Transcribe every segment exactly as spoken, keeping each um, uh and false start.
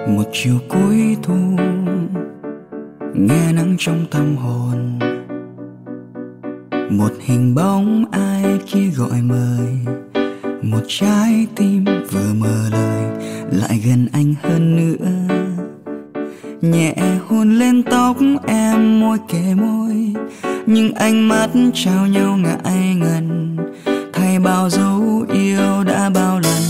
Một chiều cuối thu nghe nắng trong tâm hồn, một hình bóng ai kia gọi mời, một trái tim vừa mở lời lại gần anh hơn nữa. Nhẹ hôn lên tóc em, môi kề môi, nhưng ánh mắt trao nhau ngại ngần, thay bao dấu yêu đã bao lần.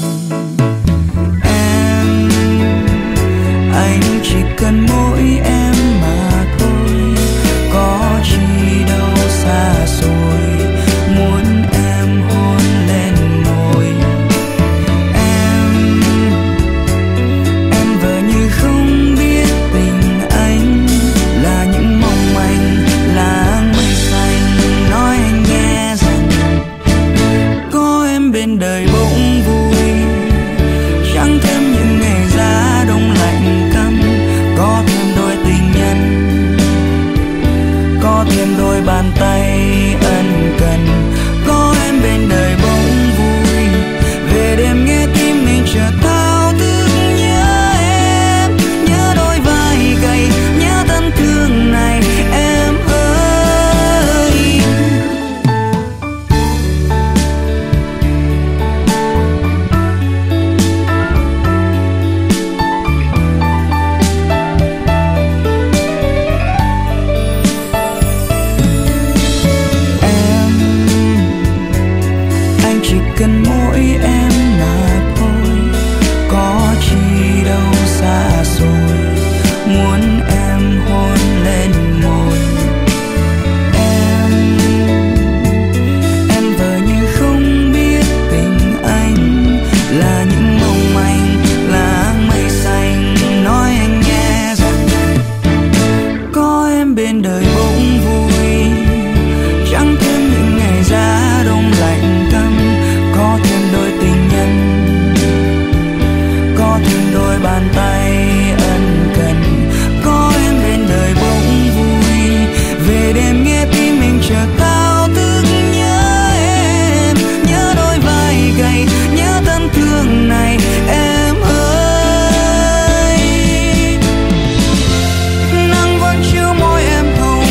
Em, anh chỉ cần mỗi em mà thôi, có chi đâu xa xôi, muốn em hôn lên môi. Em, em vờ như không biết tình anh là những mong manh, là mây xanh. Nói anh nghe rằng có em bên đời bỗng vui, chẳng thêm những ngày giá đông lạnh căm, có thêm đôi tình nhân, có thêm đôi bàn tay ân cần. Có em bên đời bỗng vui, về đêm nghe tim mình chợt thao thức nhớ em, nhớ đôi vai gầy, nhớ thân thương này em ơi. Em, anh chỉ cần mỗi em mà thôi, có chi đâu xa xôi, muốn em hôn lên môi. Em, em vờ như không biết tình anh là những mong manh, là mây xanh. Nói anh nghe rằng có em bên đời bỗng vui, chẳng thêm những ngày giá đông lạnh căm, có thêm đôi tình nhân, có thêm đôi bàn tay ân cần. Có em bên đời bỗng vui, về đêm nghe tim mình chợt thao thức nhớ em, nhớ đôi vai gầy, nhớ thân thương này em ơi. Nắng vẫn chiếu môi em hồng,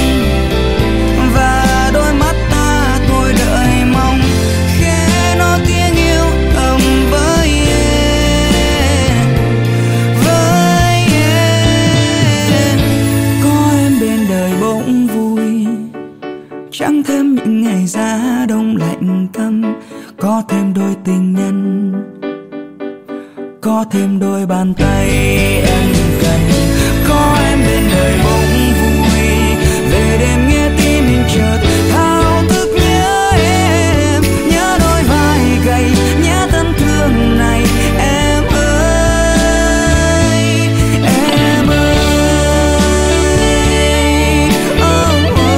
và đôi mắt ta thôi đợi mong, khẽ nói tiếng yêu thầm với em, với em. Có em bên đời bỗng vui, chẳng thêm những ngày giá đông lạnh căm, có thêm đôi tình nhân, có thêm đôi bàn tay em cần. Có em bên đời bỗng vui, về đêm nghe tim mình chợt thao thức nhớ em, nhớ đôi vai gầy, nhớ thân thương này em ơi, em ơi. Oh, oh, oh,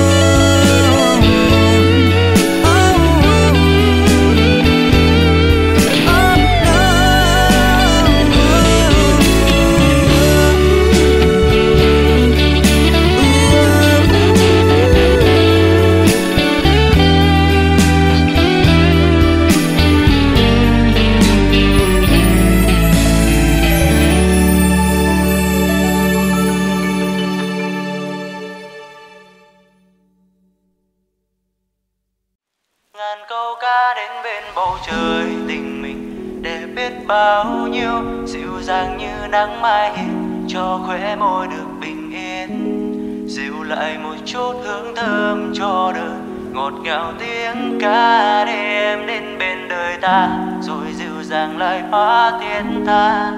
Ngàn câu ca đến bên bầu trời, tình mình để biết bao nhiêu, dịu dàng như nắng mai hiên, cho khóe môi được bình yên, dịu lại một chút hương thơm cho đời, ngọt ngào tiếng ca để em đến bên đời ta, rồi dịu dàng lại hóa thiên tha.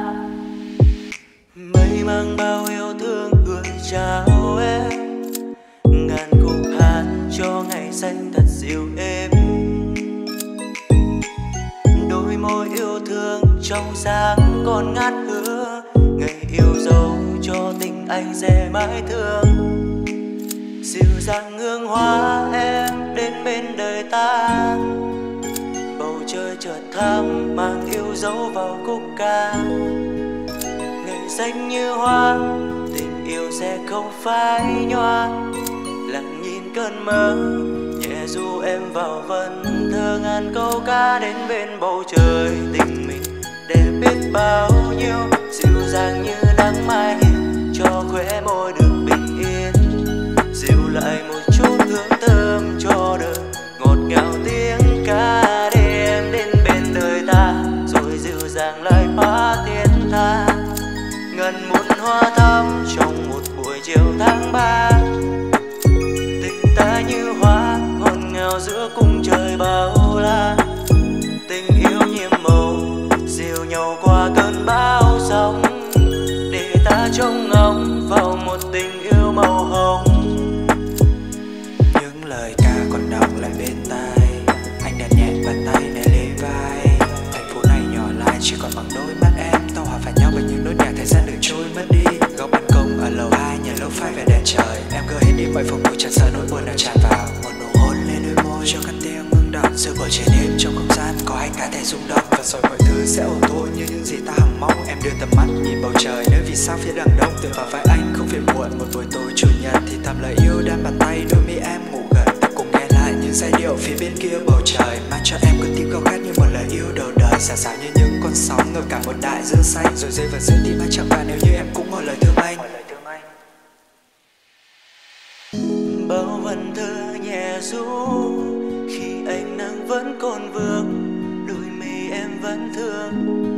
Mây mang bao yêu thương gửi chào em, ngàn khúc hát cho ngày xanh thật dịu êm, đôi môi yêu thương trong sáng còn ngát hương, ngày yêu dấu cho tình anh sẽ mãi thương. Dịu dàng hương hoa em đến bên đời ta, bầu trời chợt thắm mang yêu dấu vào khúc ca. Ngày xanh như hoa, tình yêu sẽ không phai nhòa, lặng nhìn cơn mơ nhẹ du em vào vần thơ. Ngàn câu ca đến bên bầu trời, tình mình để biết bao nhiêu, dịu dàng như nắng ngần muôn hoa thắm trong một buổi chiều tháng ba. Tình ta như hoa ngọt ngào giữa cung trời bao la. Tình yêu nhiệm màu dìu nhau qua cơn bão giông, để ta trông ngóng vào một tình yêu màu hồng. Những lời ca còn đọng lại bên tai, anh đặt nhẹ bàn tay này lên vai. Thành phố này nhỏ lại chỉ còn bằng đôi mắt em, tao hòa phải nhau bởi những nốt nhạc thời gian được trôi mất đi. Góc ban công ở lầu hai nhà lâu phai về đèn trời, em cứ hết đi mọi phòng ngủ chẳng sợ nỗi buồn đang tràn vào. Một nụ hôn lên đôi môi cho căn tiếng ngưng đọng, sự bầu trời đêm trong không gian có anh cả thể rung động. Và rồi mọi thứ sẽ ổn thôi như những gì ta hằng mong. Em đưa tầm mắt nhìn bầu trời nơi vì sao phía đằng đông, tựa vào vai anh không phiền muộn. Một buổi tối chủ nhật thì thầm lời yêu đan bàn tay, đôi mi em ngủ gần ta cùng nghe lại những giai điệu phía bên kia bầu trời, mang cho em con tim khao khát như một lời yêu đầu đời. Xả xả như những con sóng ngập cả một đại dương xanh, rồi rơi vào giữa tim anh chẳng và nếu như em cũng một lời thương anh. Bao vần thơ nhẹ ru khi ánh nắng vẫn còn vương, đôi mi em vẫn thương.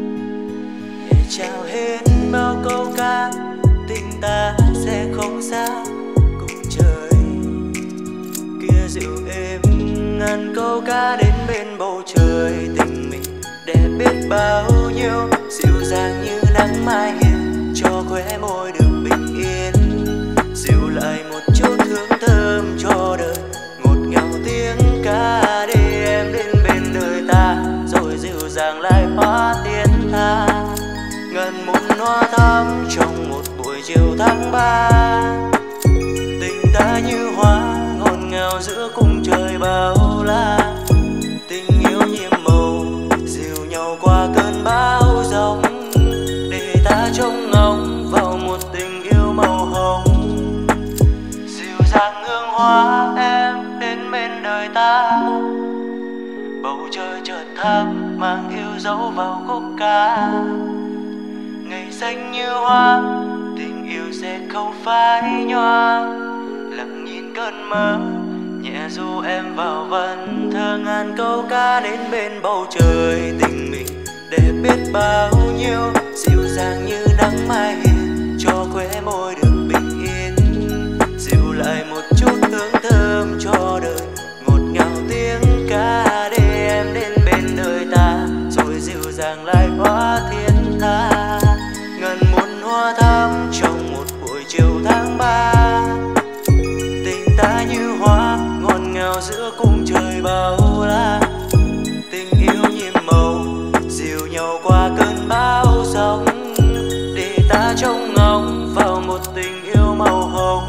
Để chào hết bao câu ca, tình ta sẽ không xa cùng trời. Kia dịu êm ngàn câu ca đến bên bầu trời, tình mình đẹp biết bao nhiêu, dịu dàng như nắng mai hiền cho khóe môi được bình yên. Dịu lại một chút hương thơm cho đời, ngọt ngào tiếng ca để em đến bên đời ta, rồi dịu dàng lại hóa tiến tha. Ngần muôn hoa thắm trong một buổi chiều tháng ba. Tình ta như hoa ngọt ngào giữa cung trời bao la. Tình yêu nhiệm màu dìu nhau qua cơn bão giông, để ta trông ngóng vào một tình yêu màu hồng. Dịu dàng hương hoa em đến bên đời ta, bầu trời chợt thắm mang yêu dấu vào khúc ca. Ngày xanh như hoa, tình yêu sẽ không phai nhòa. Lặng nhìn cơn mơ, nhẹ ru em vào vần thơ ngàn câu ca đến bên bầu trời. Tình mình đẹp biết bao nhiêu, dịu dàng như nắng mai hiền cho khóe môi được bình yên. Dịu lại một chút hương thơm cho đời, ngọt ngào tiếng ca để em đến bên đời ta, rồi dịu dàng lại hóa thiên tha. Ngần muôn hoa thắm trong một buổi chiều tháng ba. Tình ta như hoa ngọt ngào giữa cung trời bao la. Tình yêu nhiệm màu dìu nhau qua cơn bão giông, để ta trông ngóng vào một tình yêu màu hồng.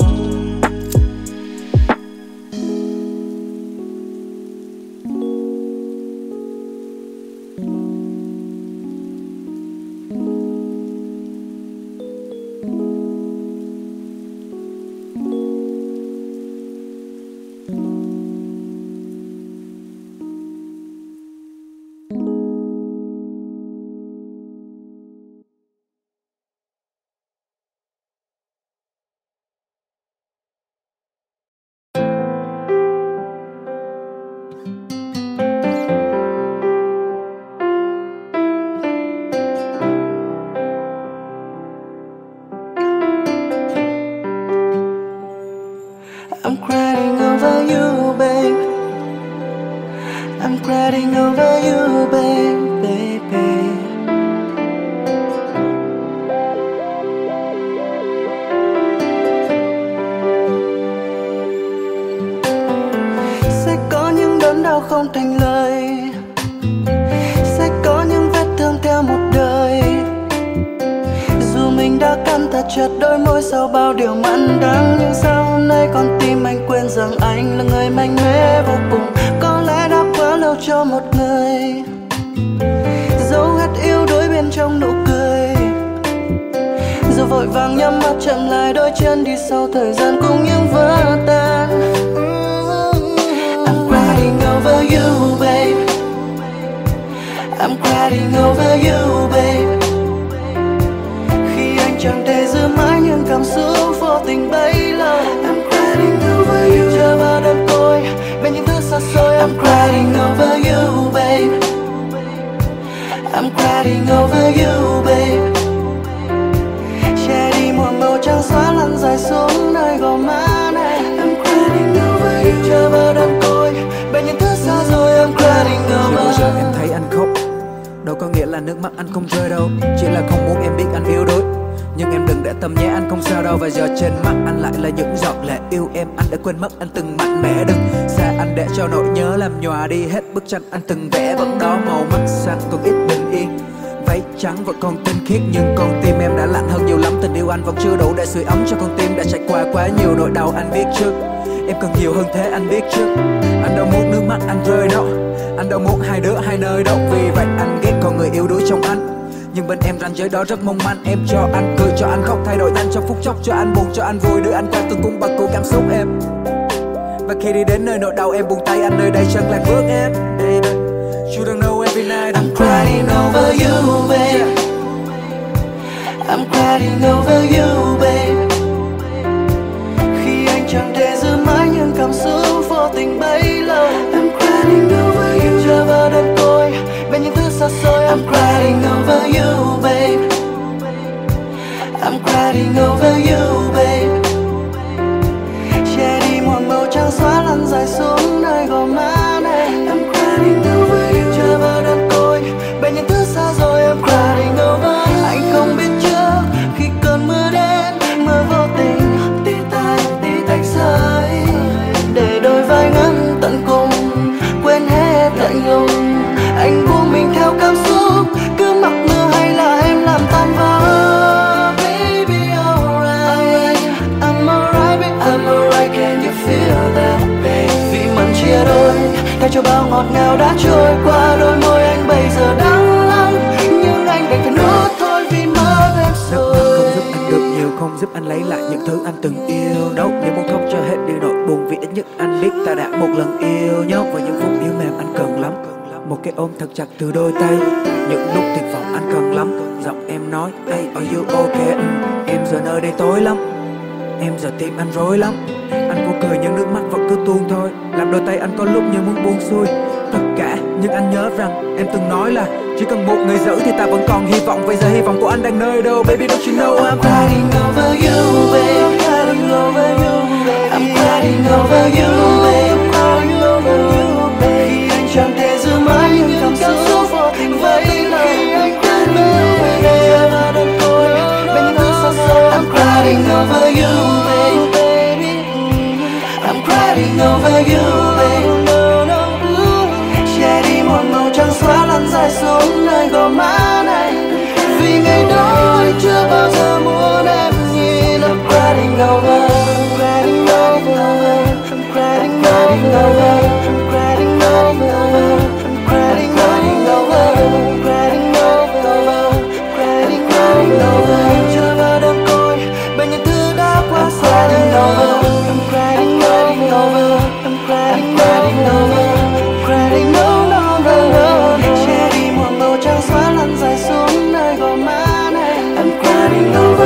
I'm crying over you, babe. I'm crying over you, babe, baby. Sẽ có những đớn đau không thành lời, sẽ có những vết thương theo một đời. Dù mình đã cắn thật chặt đôi môi sau bao điều mặn đắng, nhưng sao hôm nay con tim anh quên rằng anh là người mạnh mẽ vô cùng. Có lẽ đã quá lâu cho một người giấu hết yêu đuối bên trong nụ cười, rồi vội vàng nhắm mắt chậm lại đôi chân đi sau thời gian cùng những vỡ tan. I'm crying over you, babe. I'm crying over you, babe. Khi anh chẳng thể giữ mãi những cảm xúc vô tình bấy lâu. I'm crying over you. Chờ vào đêm tối bên những thứ xa xôi. I'm crying over you, babe. I'm crying over you, babe. là nước mắt anh không rơi đâu, chỉ là không muốn em biết anh yếu đuối. Nhưng em đừng để tâm nhé, anh không sao đâu. Và giờ trên mắt anh lại là những giọt lệ yêu em. Anh đã quên mất anh từng mạnh mẽ, đừng xa anh để cho nỗi nhớ làm nhòa đi hết bức tranh anh từng vẽ. Vẫn đó màu mắt xanh còn ít bình yên, váy trắng vẫn còn tinh khiết, nhưng con tim em đã lạnh hơn nhiều lắm. Tình yêu anh vẫn chưa đủ để sưởi ấm cho con tim đã trải qua quá nhiều nỗi đau. Anh biết trước em cần nhiều hơn thế, anh biết trước. Anh đâu muốn nước mắt anh rơi đâu, anh đâu muốn hai đứa hai nơi đâu. Vì vậy anh ghét con người yếu đuối trong anh, nhưng bên em ranh giới đó rất mong manh. Em cho anh cười, cho anh khóc, thay đổi anh trong phút chốc, cho anh buồn, cho anh vui, đưa anh qua từng cung bậc của cảm xúc em. Và khi đi đến nơi nỗi đau em buông tay anh, nơi đây chân lạc bước em. Baby, you don't know every night I'm crying over you, babe. I'm crying over you, babe. Khi anh chẳng thể giữ mãi những cảm xúc vô tình bấy lâu. I'm crying over you. Chờ vào đơn côi bên những thứ xa xôi. I'm crying over you, babe. I'm crying over you, babe. Che đi muôn màu trắng xóa lăn dài xuống nơi gò má này. I'm crying over you. Chờ vào đơn côi bên những thứ xa rồi. I'm crying over you. Anh không biết trước khi cơn mưa đến, mưa vô tình tí tách tí tách rơi, để đôi vai ngắn tận cùng quên hết lạnh lùng. Anh buông mình theo cảm xúc, cứ mặc mưa hay là em làm tan vỡ. Baby alright, I'm alright, baby I'm alright. Can you feel that, babe? Vì mặn chia đôi, thay cho bao ngọt ngào đã trôi qua. Đôi môi anh bây giờ đắng lắm, nhưng anh đành phải nuốt thôi vì mất em rồi. Không giúp anh được nhiều, không giúp anh lấy lại những thứ anh từng yêu đâu. Nếu muốn khóc cho hết đi nỗi buồn, vì ít nhất anh biết ta đã một lần yêu nhau. Và những phút yêu mềm anh cần lắm, một cái ôm thật chặt từ đôi tay. Những lúc tuyệt vọng anh cần lắm, giọng em nói hey, are you okay? ừ, Em giờ nơi đây tối lắm, em giờ tim anh rối lắm. Anh cố cười nhưng nước mắt vẫn cứ tuôn thôi, làm đôi tay anh có lúc như muốn buông xuôi tất cả. Nhưng anh nhớ rằng em từng nói là chỉ cần một người giữ thì ta vẫn còn hy vọng. Bây giờ hy vọng của anh đang nơi đâu? Baby don't you know I'm crying over you, babe. Crying over you, babe. I'm crying over you, babe. I'm crying over you, babe. Khi anh chẳng thể giữ mãi những cảm xúc vô tình với lời. I'm crying over you, và đơn côi bên những thứ xa xôi. I'm crying over you, baby. I'm crying over you, babe. Che đi một màu trắng xóa lăn dài xuống nơi gò má này. Vì ngày đó anh chưa bao giờ muốn em nhìn. I'm crying over, I'm crying over, I'm crying over, I'm crying over, I'm crying over, I'm crying over, crying over. Chưa vào đơn côi bên những thứ đã qua xa. I'm crying over, I'm crying over, I'm crying over. Che đi một màu trắng xóa lăn dài xuống nơi gò má này. I'm crying over.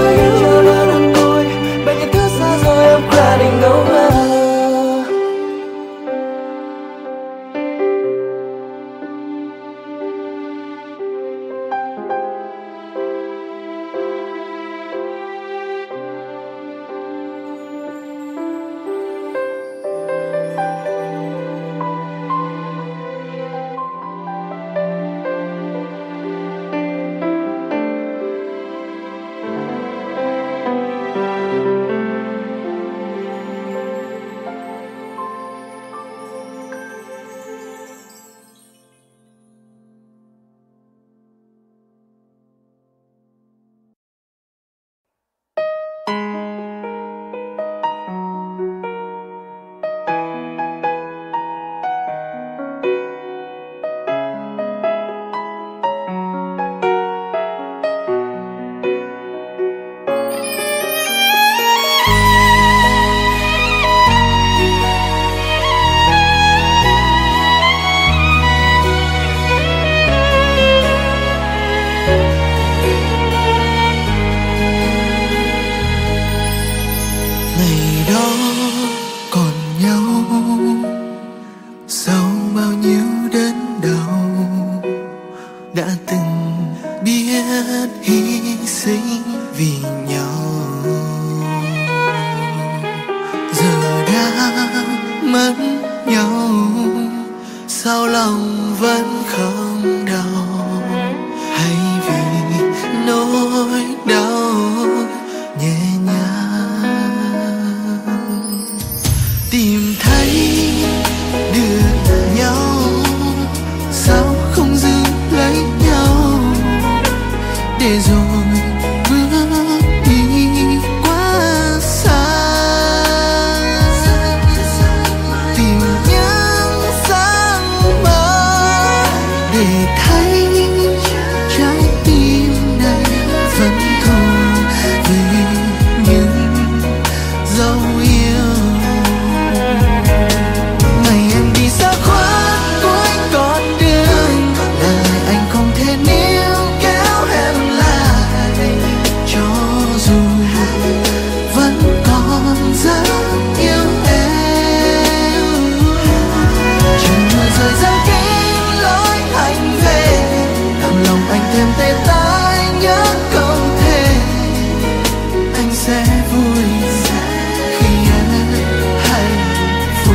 sẽ vui khi anh hạnh phúc.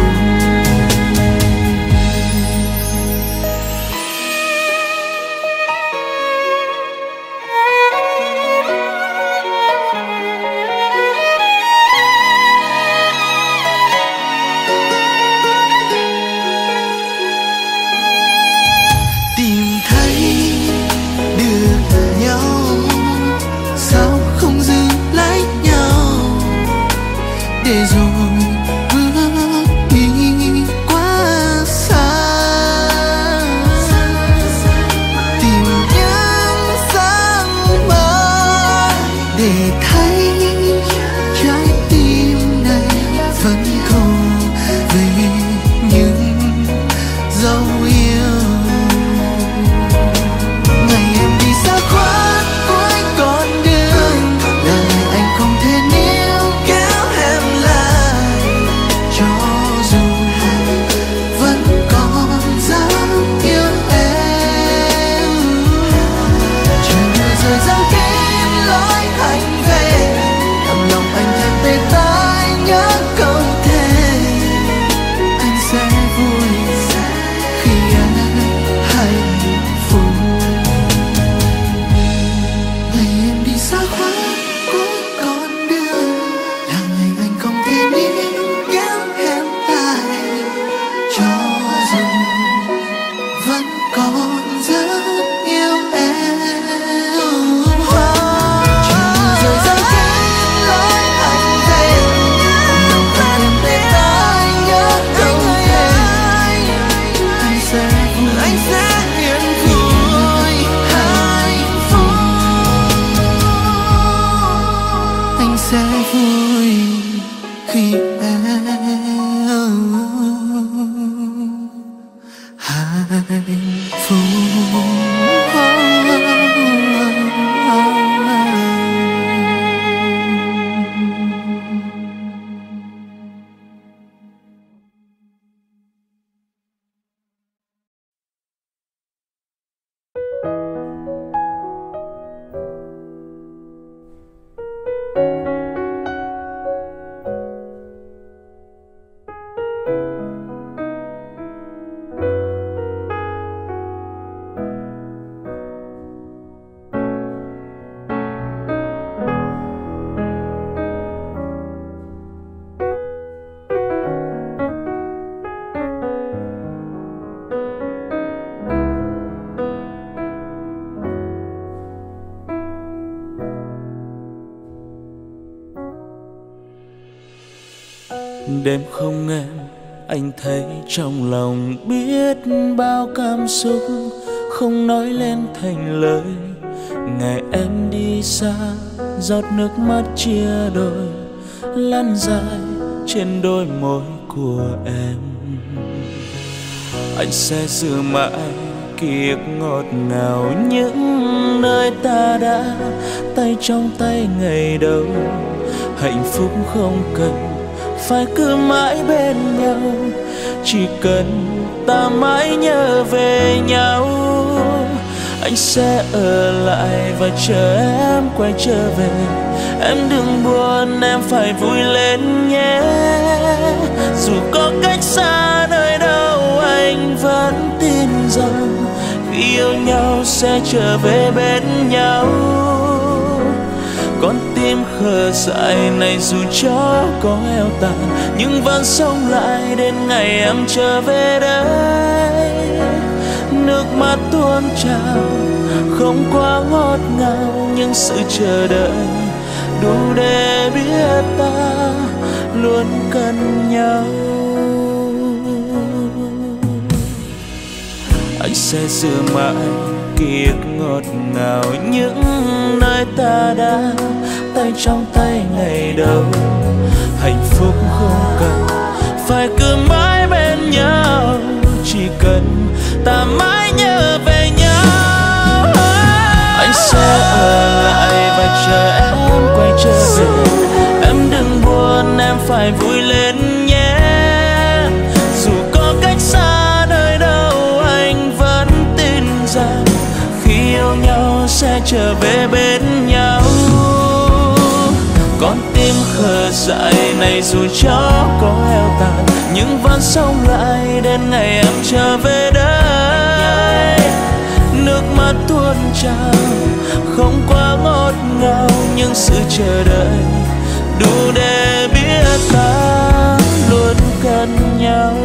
Tìm thấy được nhau, sao không dừng lấy nhau để rồi bước đi quá xa. Tìm những sáng mơ để thấy trái tim này vẫn còn về những dấu yêu. Ngày em đi xa khuất cuối con đường, đời anh không thể níu kéo em lại, cho dù vẫn còn dám yêu em. Trời rơi giăng kín lối anh về, làm lòng anh thêm tê tái nhớ câu thề. Anh sẽ vui khi anh hạnh phúc. Ngày em đi xa khuất cuối con đường, là ngày anh không thể níu kéo em lại, cho dù vẫn còn rất yêu em. Trời rơi giăng kín lối anh về, lòng anh thêm tê tái nhớ câu thề. Anh sẽ vui, anh sẽ yên vui hạnh phúc. Anh sẽ vui khi em hạnh phúc. Đêm không em, anh thấy trong lòng biết bao cảm xúc không nói lên thành lời. Ngày em đi xa, giọt nước mắt chia đôi lăn dài trên đôi môi của em. Anh sẽ giữ mãi ký ức ngọt ngào những nơi ta đã tay trong tay ngày đầu. Hạnh phúc không cần phải cứ mãi bên nhau, chỉ cần ta mãi nhớ về nhau. Anh sẽ ở lại và chờ em quay trở về. Em đừng buồn, em phải vui lên nhé. Dù có cách xa nơi đâu, anh vẫn tin rằng khi yêu nhau sẽ trở về bên nhau. Con tim khờ dại này dù cho có heo tàn, nhưng vẫn sống lại đến ngày em trở về đây. Nước mắt tuôn trào không quá ngọt ngào, nhưng sự chờ đợi đủ để biết ta luôn cần nhau. Anh sẽ giữ mãi ký ức ngọt ngào những nơi ta đã tay trong tay ngày đầu. Hạnh phúc không cần phải cứ mãi bên nhau, chỉ cần ta mãi nhớ về nhau. Anh sẽ ở lại và chờ em quay trở về. Em đừng buồn, em phải vui lên nhé. Dù có cách xa nơi đâu, anh vẫn tin rằng khi yêu nhau sẽ trở về bên nhau. Con tim khờ dại này dù cho có heo tàn nhưng vẫn sống lại đến ngày em trở về đây. Nước mắt tuôn trào không quá ngọt ngào nhưng sự chờ đợi đủ để biết ta luôn cần nhau.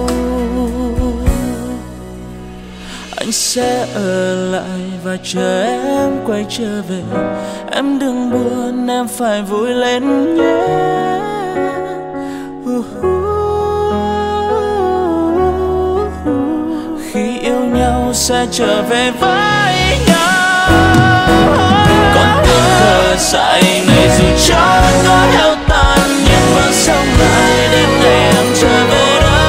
Anh sẽ ở lại và chờ em quay trở về. Em đừng buồn, em phải vui lên nhé. Khi yêu nhau sẽ trở về với nhau. Con tim khờ dại này dù cho có heo tàn nhưng vẫn sống lại đến ngày em trở về đó.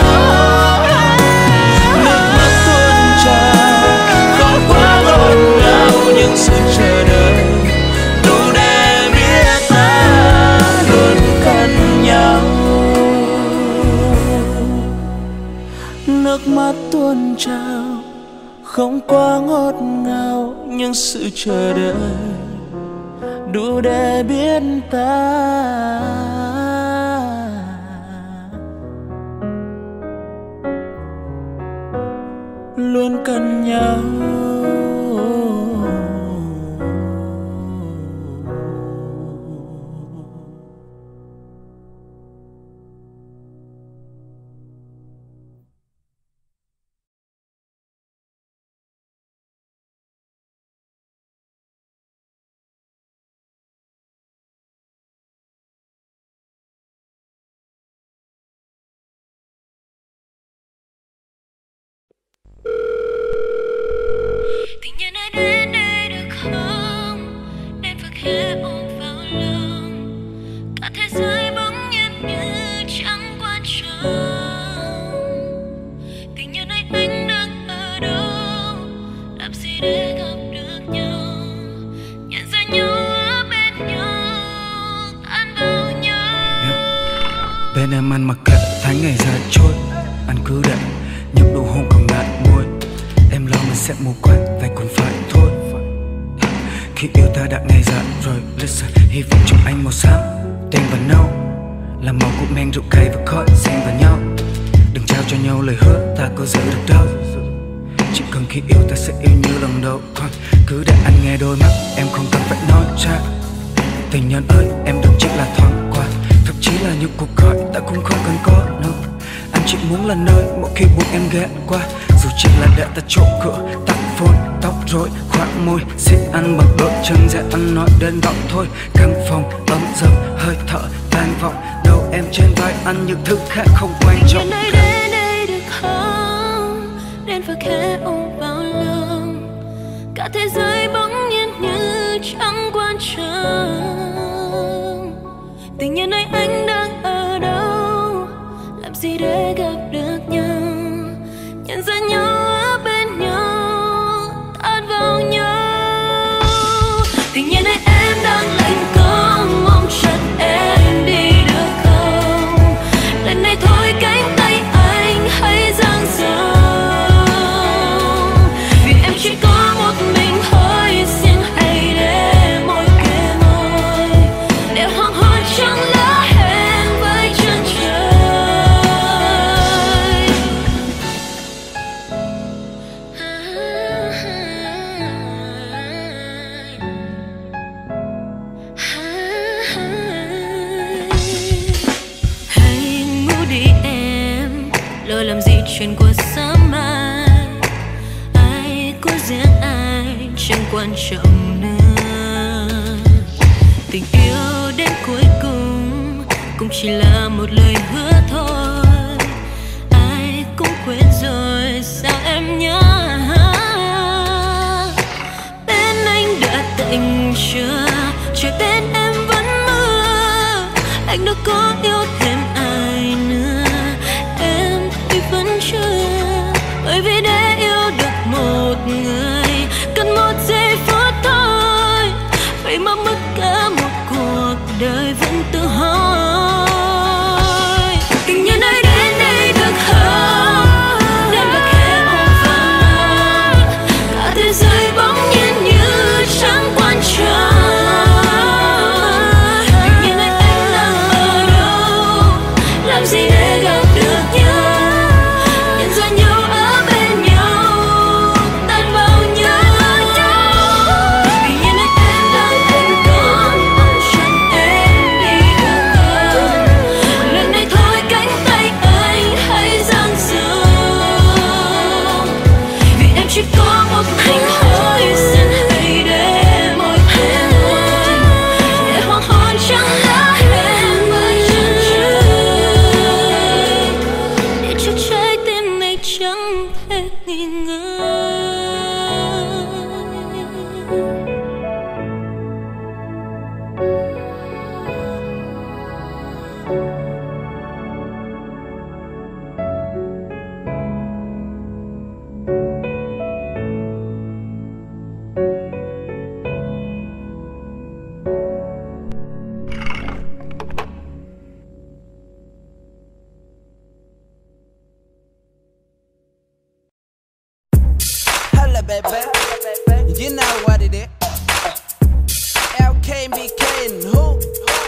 Nước mắt tuôn trào không quá ngọt ngào nhưng sự chờ đợi đủ để biết ta luôn cần nhau. Nước mắt tuôn trào không quá ngọt ngào nhưng sự chờ đợi đủ để biết ta luôn cần nhau. Tình nhân ơi đến đây được không, nên phải khẽ ôm vào lòng. Cả thế giới bỗng nhiên như chẳng quan trọng. Tình nhân ơi anh đang ở đâu, làm gì để gặp được nhau, nhận ra nhau ở bên nhau, tan vào nhau. Yeah. Bên em ăn mặc kệ tháng ngày dài trôi, anh cứ để những nụ hôn còn lại môi. Em lo mình sẽ mù quáng, vậy cũng phải thôi. Khi yêu ta đã ngày dặn rồi, listen. Hy vọng trong anh màu xám, đen và nâu là màu của men rượu cay và khói xen vào nhau. Đừng trao cho nhau lời hứa ta có giữ được đâu. Chỉ cần khi yêu ta sẽ yêu như lần đầu. Còn cứ để anh nghe đôi mắt, em không cần phải nói ra. Tình nhân ơi, em đừng chỉ là thoáng qua, thậm chí là những cuộc gọi ta cũng không cần có đâu. Anh chỉ muốn là nơi mỗi khi buồn em ghé qua, dù chỉ là để ta trộm cửa, tắt phone, tóc rối, khoác môi, xích ăn bằng đôi chân dễ ăn nói đến giọng thôi. Căn phòng ấm dập, hơi thở vang vọng, đầu em trên vai anh những thứ khác không quan trọng. Tình nhân ơi đến đây được không, nên phải khẽ ôm vào lòng. Cả thế giới bỗng nhiên như chẳng quan trọng. Tình nhân ơi anh đang ở đâu, làm gì để gặp được nhau, nhận ra nhau ở bên nhau, tan vào nhau. Tình nhân ơi em đang lạnh cóng, mong chặt em đi được không. Lần này thôi cánh tay anh hãy dang rộng, vì em chỉ có một mình thôi. Xin hãy để môi kề môi, để hoàng hôn trắng lá hẹn với chân trời. Hãy ngủ đi em, lo làm gì chuyện của sớm mai. Ai có riêng ai chẳng quan trọng nữa. Tình yêu đến cuối cùng cũng chỉ là một lời hứa thôi. Ai cũng quên rồi sao em nhớ. Bên anh đã tỉnh chưa, trời bên em vẫn mưa. Anh đâu có yêu thêm ai nữa, em thì vẫn chưa. Bởi vì để yêu được một người cần một giây phút thôi, vậy mà mất cả một cuộc đời vẫn tự hỏi. Tình nhân ơi đến đây được không, nên phải khẽ ôm vào lòng. Cả thế giới bỗng nhiên như chẳng quan trọng. Tình nhân ơi baby. You know what it is. L K B K and who?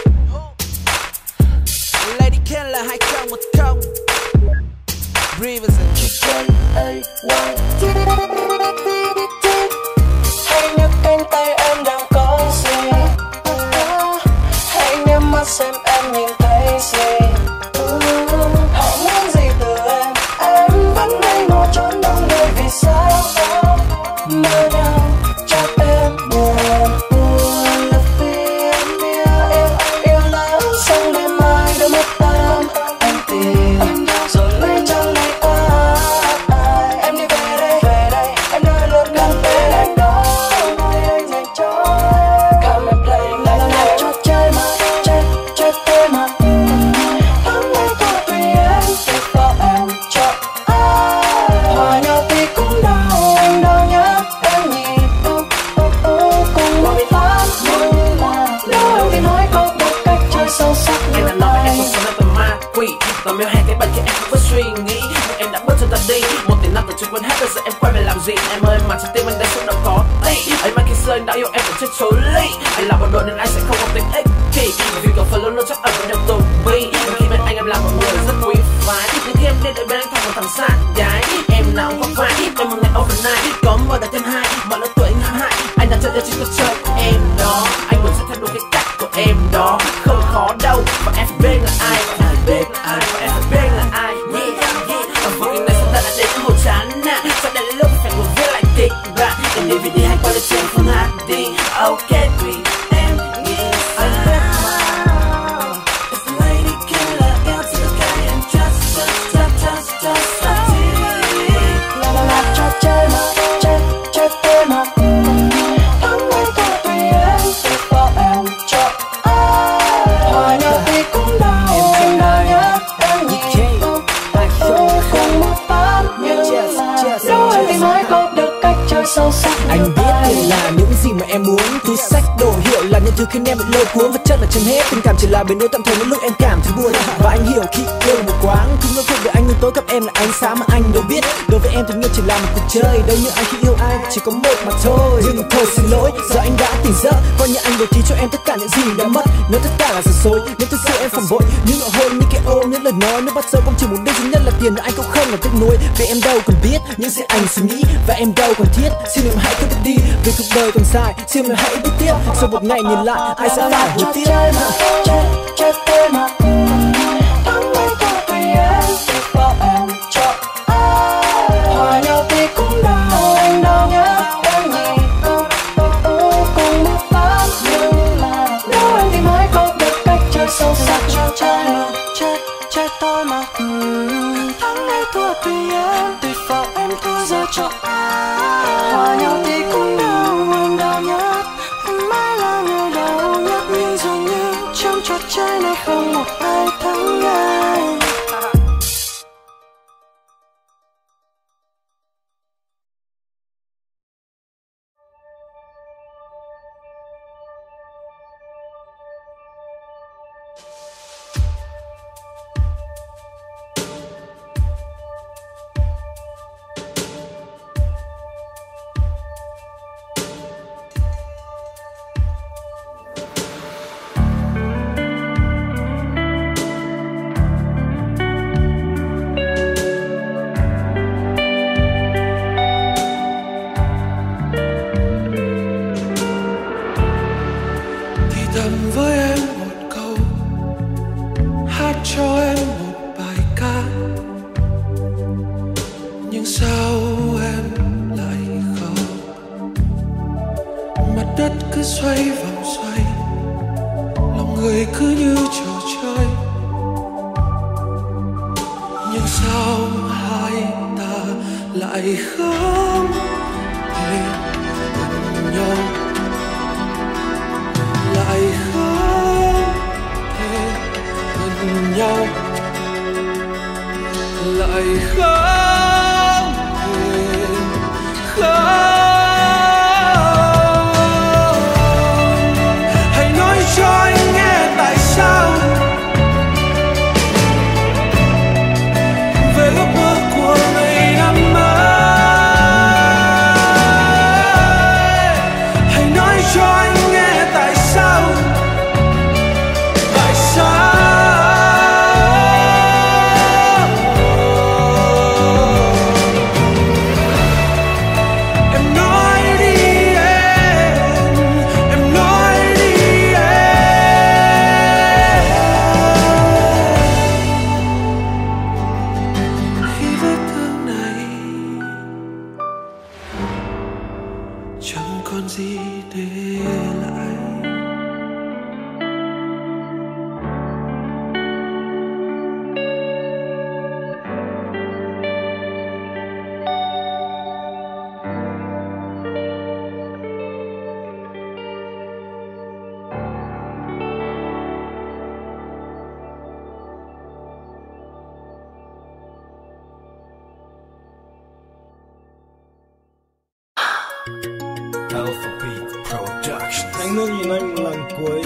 Lady Killer hai không một không. Rivers and J A Y. Hãy nhấc cánh tay em đang có gì. Hãy nhắm mắt xem em nhìn thấy gì. Họ muốn gì từ em. Em vẫn ngây ngô trốn đông người vì sao mơ nhau chắc em buồn. Buồn là vì em yêu yêu anh yêu lắm. Xong đêm mai đôi mắt tâm anh tìm rồi lấy trong ngày ai. Em đi về đây về đây em nói luôn gần bên anh đó. Nói anh dành cho em. Come and play là là nhạc cho chơi mà chơi chơi tê mà. Tháng ngày qua tùy em tuyệt vọng em chọn ai. Hòa nhau thì cũng đau anh đau nhớ em nhìn tôi cùng một phát nhưng mà đâu em thì nói có một cách chơi sâu sắc như em đã nói em không sống em là ma quỷ và mèo hai cái bệnh khi em không có suy nghĩ nhưng em đã bước chân ta đi một tỷ năm từ trước quên hết bây giờ em quay về làm gì em ơi mà trái tim anh đang xúc động có tí ấy mà khi xưa anh đã yêu em phải chết chối ly anh là bộ đội nên anh sẽ không có tính ích kỷ vì cần phải luôn luôn chắc ở bên em tù bi nhưng khi bên anh em làm một người rất quý phái nhưng khi em đi đợi bên anh thành một thằng sát gái em nào không phải em một ngày overnight có mơ đã thêm hai mà lớn tuổi anh hại anh đã chơi ra chỉ có chơi em đó anh muốn sẽ theo đuổi cái cách của em đó không khó đâu và em phải biết là ai và em phải biết là ai và em phải biết là ai yeah yeah và với này sẽ ta đã đến những hồ chán nè sau đây là lúc phải ngồi viết lại kịch bản em đi vì đi hay qua lên trên phương hát đi ok tùy em nghĩ sao. It's the lady killer out to the sky and just just just just just là là là cho chơi mà chơi chơi tê mà. Tháng ngày qua tùy em tuyệt vọng em chọn ai. Hòa nhau thì cũng đau anh đau nhớ em nhìn tôi cùng một phát nhưng mà đâu em thì nói có được cách chơi sâu sắc. Anh biết tiền là những gì mà em muốn. Túi sách đồ hiệu là những thứ khiến em bị lôi cuốn. Vật chất là trên hết, tình cảm chỉ là bến đỗ tạm thời những lúc em cảm thấy buồn. Và anh hiểu khi yêu là một quãng thứ ngưỡng thuộc về anh nhưng tối cấp em là ánh sáng mà anh đâu biết. Đối với em tình yêu chỉ là một cuộc chơi. Đâu như anh khi yêu ai chỉ có một mà thôi. Nhưng thôi xin lỗi, giờ anh đã tỉnh giấc. Coi như anh đổi ký cho em tất cả những gì đã mất. Nếu tất cả là giả dối, nếu thực sự em phản bội những nụ hôn, những cái ôm, những lời nói. Nếu bắt đầu không chỉ một đêm duy nhất là tiền, anh cũng không là tiếc nuối. Vì em đâu còn biết những gì anh suy nghĩ và em đâu còn thiết. Xin em hãy cứ tiếp đi, vì cuộc đời còn dài. Xin em hãy biết tiếp, sau một ngày nhìn lại ai sẽ phải hối tiếc. Chơi mà chơi chơi tê mà. Tháng ngày qua tùy em tuyệt vọng em chọn ai. Hòa nhau thì cũng đau anh đau nhớ em nhìn tôi cùng một phát nhưng mà đâu em thì mới có được cách chơi sâu sắc. Cho chơi mà chơi chơi tôi mà. Tháng ngày qua tùy em tuyệt vọng em tôi giờ chọn ai. Hòa nhau thì cũng đau anh đau nhớ em mãi là người đau nhất nhưng dường như trong trò chơi này không một ai thắng ai. lại không thể không. Hãy nói cho anh nghe tại sao về ước mơ của ngày năm ấy. Anh ngước nhìn anh một lần cuối,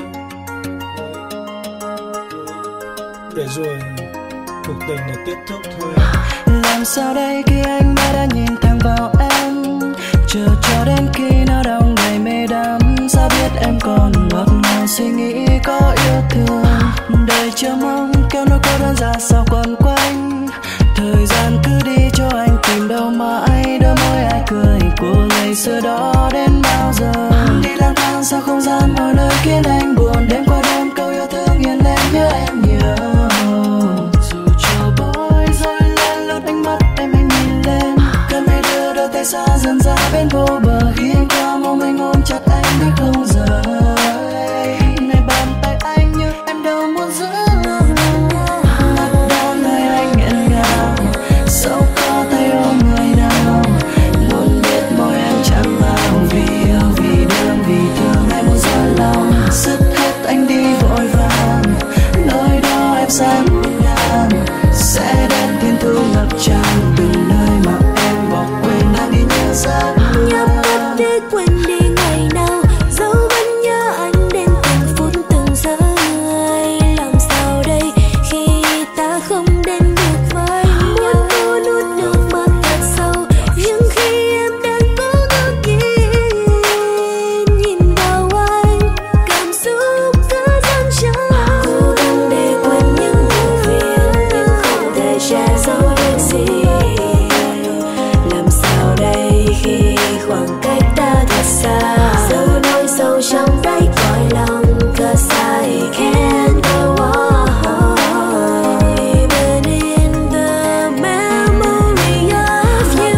để rồi cuộc tình này kết thúc thôi. Làm sao đây khi anh mãi đã nhìn thẳng vào em, chờ cho đến khi nó đông đầy mê đắm. Sao biết em còn ngọt ngào suy nghĩ có yêu thương, đời chờ mong kéo nỗi cô đơn ra sao quẩn quanh. Thời gian cứ đi cho anh tìm đâu mãi đôi môi ai cười của ngày xưa đó đến bao giờ. Đi lang thang sau không gian mọi nơi khiến anh buồn, đêm qua đêm câu yêu thương hiện lên nhớ em nhiều. Dù cho bối rối lên lướt ánh mắt em anh nhìn lên, cơn mây đưa đôi tay xa dần ra bên vô bờ. Khi anh qua mong anh ôm chặt anh để không rời, này bàn tay anh như em đâu muốn giữ. Mắt đó nơi anh nghẹn ngào, dẫu có tay ôm người nào, muốn biết môi em chạm vào. Vì yêu vì đương vì thương hay muốn rời lòng, dứt hết anh đi vội vàng. Nơi đó em xa ngút ngàn, sẽ đến thiên thu ngập tràn. Từng nơi mà em bỏ quên đang đi như giấc mơ. Nhắm mắt để quên đi ngày nào, dẫu vẫn nhớ anh đến từng phút từng giây. Làm sao đây khi ta không đến được với nhau, muốn nuốt nước mắt thật sâu. Nhưng khi em đang cố ngước nhìn, nhìn vào anh, cảm xúc cứ dâng trào. Cố gắng để quên những buồn phiền, nhưng không thể che giấu được gì. Làm sao đây khi khoảng cách ta thật xa, giờ nỗi sâu trong đáy cõi lòng. Cause I can't go on even in the memory of you.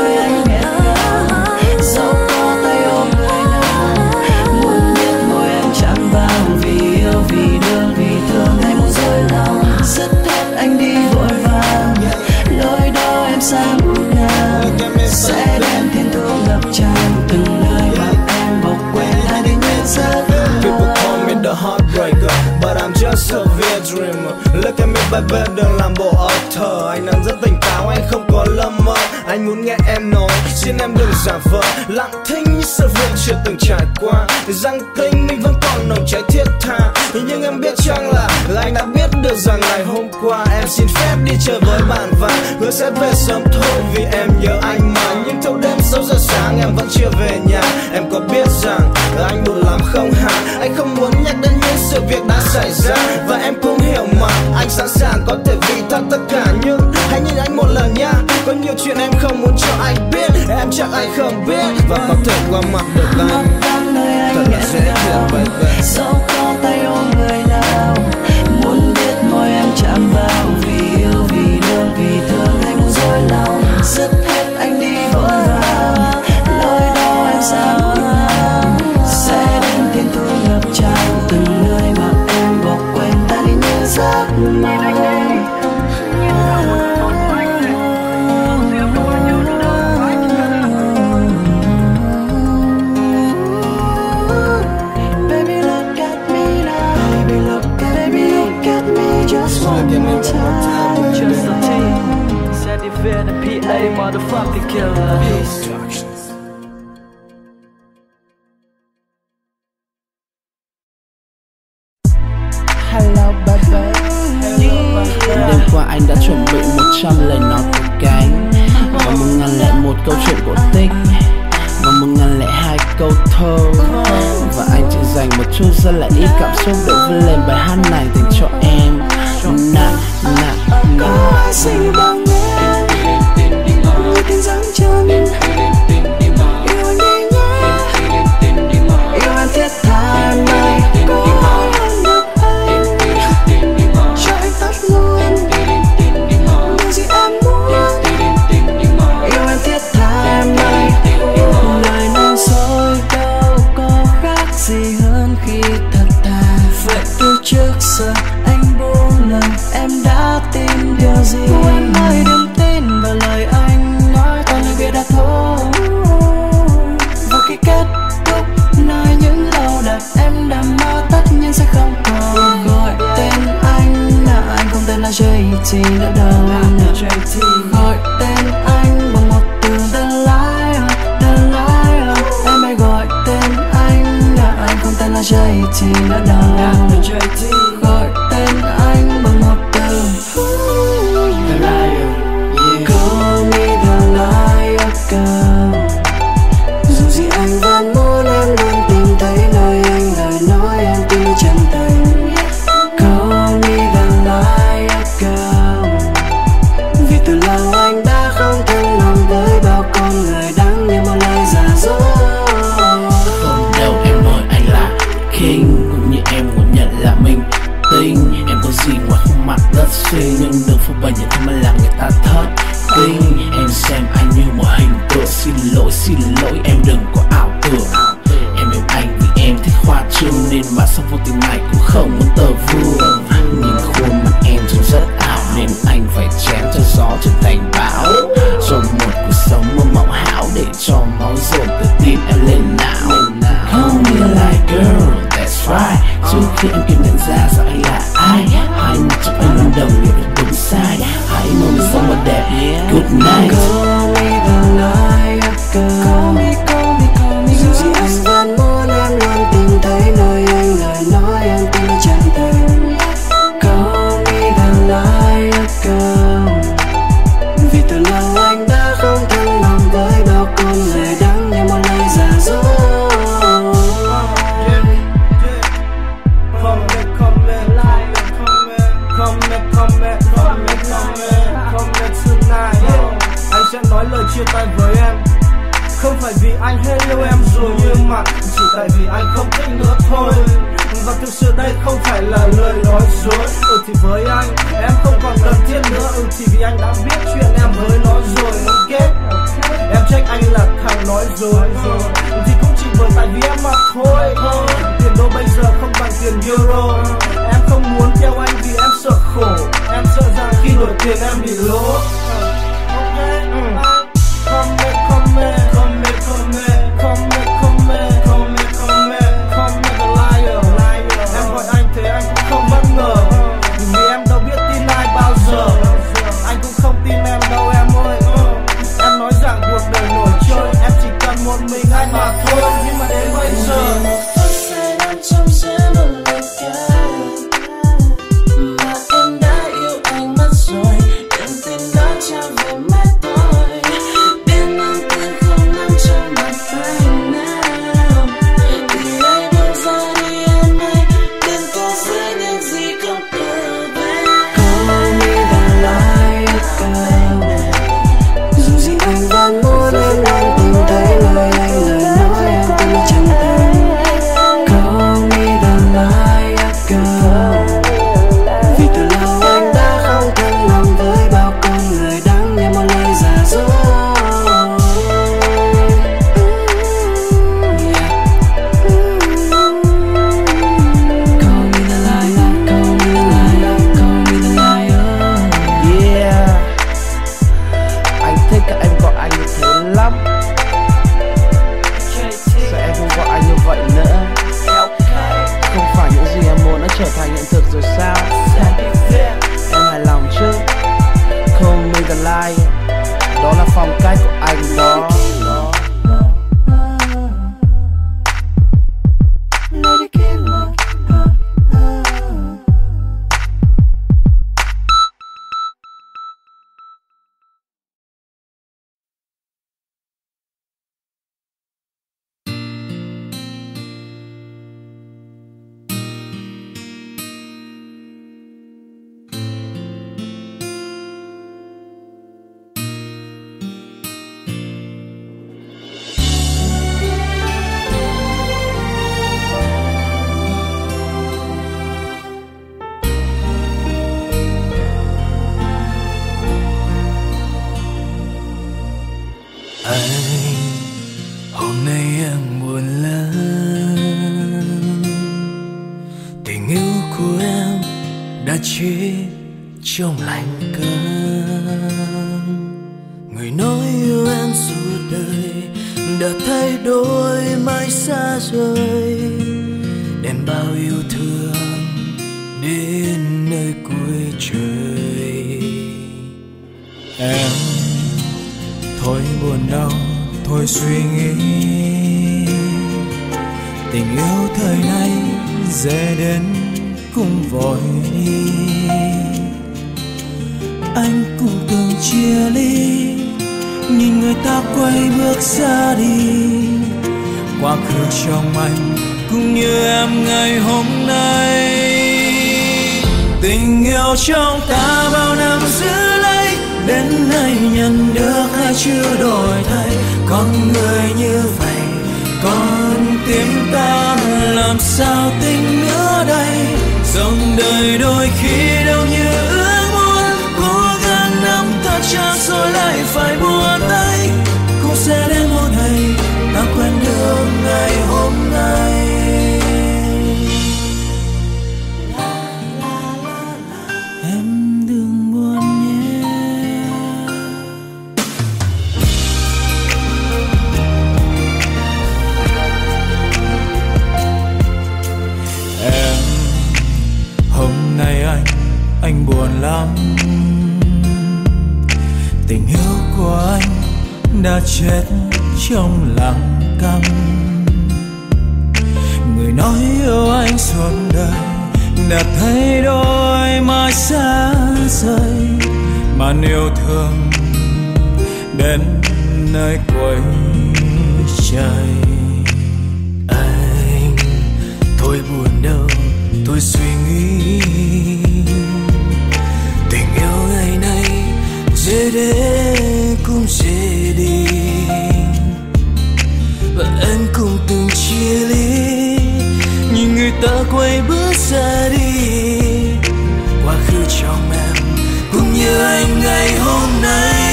Dẫu có tay ôm người nào, muốn biết môi em chạm vào. Vì yêu vì đương vì thương hay muốn rời lòng, dứt hết anh đi vội vàng. Lối đó em xa ngút ngàn, sẽ đem thiên thu ngập tràn. Từng nơi mà em bỏ quên đã đi như giấc mơ. People call me the heartbreaker, but I'm just a weird dreamer. Look at me baby, đừng làm bộ ảo thờ. Anh đang rất tỉnh táo, anh không có lâm mơ. Anh muốn nghe em nói, xin em đừng giả vờ. Lặng thinh như sự việc chưa từng trải qua, rằng tình mình vẫn còn nồng cháy thiết tha. Nhưng em biết chăng là, là anh đã biết được rằng ngày hôm qua em xin phép đi chơi với bạn và hứa sẽ về sớm thôi vì em nhớ anh mà. Nhưng thâu đêm sáu giờ sáng em vẫn chưa về nhà. Em có biết rằng là anh buồn lắm không hả? Anh không muốn nhắc đến những sự việc đã xảy ra, và em cũng hiểu mà anh sẵn sàng có thể vì tha tất cả. Nhưng hãy nhìn anh một lần nha, có nhiều chuyện em không muốn cho anh biết. Em chắc anh không biết và có thể qua mặt được anh. Thật là dễ hiểu baby. Dẫu có tay ôm người nào, muốn biết môi em chạm vào. Vì yêu vì đương vì thương hay muốn rời lòng, dứt hết anh đi vội vàng. Lối đó em xa ngút ngàn, sẽ đến thiên thu ngập tràn. Từng nơi mà em bỏ quên ta đi như giấc mơ. Just a team, said if in a P A motherfucking killer. Hello baby. Đêm qua anh đã chuẩn bị một trăm lời nói của cánh, và một ngàn lẻ một câu chuyện cổ tích, và một ngàn lẻ hai câu thơ. Và anh chỉ dành một chút rất là ít cảm xúc để viết lên bài hát này dành cho em. Na na na. Có ai xinh bằng em, như tiếng giăng chân. Yêu anh đi nhé, yêu anh thiết tha em này. Có ai hơn được anh, cho anh tất luôn những gì em muốn. Yêu anh thiết tha em này, lời nói dối đâu có khác gì hơn khi thật thà. Vậy từ trước giờ anh buông lời, em đã tin điều gì? Cô em ơi đừng tin vào lời anh nói, toàn lời bịa đặt thôi. Và khi kết thúc nơi những lâu đẹp em đã mơ, tất nhiên sẽ không còn gọi tên anh. Là anh không tên là gi ti nữa đâu. Gọi tên anh bằng một từ The Liar, The Liar. Em hãy gọi tên anh J T đã đau. Gọi tên anh bằng một từ The Liar. Call me the liar girl. Dù gì anh vẫn muốn em luôn tìm thấy nơi anh lời nói em tin chân thành. Call me the liar girl. Vì từ lâu anh đã không thân lòng với bao con người đáng như một lời giả dối. Không đâu em ơi, anh là king, cũng như em muốn nhận là mình tinh. Em có gì ngoài khuôn mặt rất xinh, nhưng đừng phô bày những thứ mà làm người ta thất kinh. Em xem anh như một hình tượng, xin lỗi xin lỗi em đừng có ảo tưởng. Em yêu anh vì em thích khoa trương, nên mà sau vô tình này cũng không muốn tờ vương. Nhìn khuôn mặt em trông rất ảo, nên anh phải chém cho gió trở thành bão. Rồi một cuộc sống mơ mộng hão, để cho máu dồn từ tim em lên não. Call me like girl, that's right. Trước khi em kịp nhận ra rằng anh là ai, hai mặt trong anh luôn đồng nghĩa được đúng sai. Hãy mơ mình sống mà đẹp, good night. Call me the liar girl. Call me, call me, call me. Dù gì anh vẫn muốn em luôn tìm thấy nơi anh lời nói em tin chân thành. Call me the liar girl. Vì từ lâu anh đã không thân lòng với bao con người đáng như một lời giả dối. Anh sẽ nói lời chia tay với em, không phải vì anh hết yêu em rồi, nhưng mà chỉ tại vì anh không thích nữa thôi. Và thực sự đây không phải là lời nói dối. Ừ thì với anh em không còn cần thiết nữa. Ừ thì vì anh đã biết chuyện em với nó rồi. Ok, em trách anh là thằng nói dối. Ừ thì cũng chỉ bởi tại vì em mà thôi. Tiền đô bây giờ không bằng tiền euro. Em không muốn theo anh vì em sợ khổ. Em sợ rằng khi đổi tiền em bị lỗ. Come here, come here, come here, come here, come here, come here, come here, come here, come here, the liar. Em gọi anh thế anh cũng không bất ngờ, vì em đâu biết tin ai bao giờ. Anh cũng không tin em đâu em ơi. Em nói rằng cuộc đời nổi trôi, em chỉ cần một mình anh mà thôi. Nhưng mà đến bây giờ trở thành hiện thực rồi sao? Em hài lòng chứ? Call me the liar, đó là phong cách của anh đó. Hôm nay em buồn lắm, tình yêu của em đã chết trong lạnh cơn. Người nói yêu em suốt đời đã thay đổi mãi xa rời, đem bao yêu thương đến nơi cuối trời. Em thôi buồn đau, thôi suy nghĩ, Tình yêu thời nay dễ đến cũng vội đi. Anh cũng từng chia ly, nhìn người ta quay bước ra đi. Quá khứ trong anh cũng như em ngày hôm nay. Tình yêu trong ta bao năm giữ lấy, đến nay nhận được hay chưa đổi thay. Con người như vậy, con tim ta làm sao tình nữa đây. Dòng đời đôi khi đâu như ước muốn, cố gắng nắm thật chặt rồi lại phải buông tay. Cũng sẽ đến một ngày ta quên được ngày hôm nay. Em đừng buồn nhé. Em, hôm nay anh, anh buồn lắm. Tình yêu của anh đã chết trong lặng câm. Người nói yêu anh suốt đời đã thay đổi mãi xa rời. Màn yêu thương đến nơi cuối trời. Anh thôi buồn đâu, tôi suy nghĩ. Tình yêu ngày nay dễ đến cũng dễ đi. Và anh cũng từng chia ly, nhìn người ta quay bước ra đi. Quá khứ trong em cũng như anh ngày hôm nay.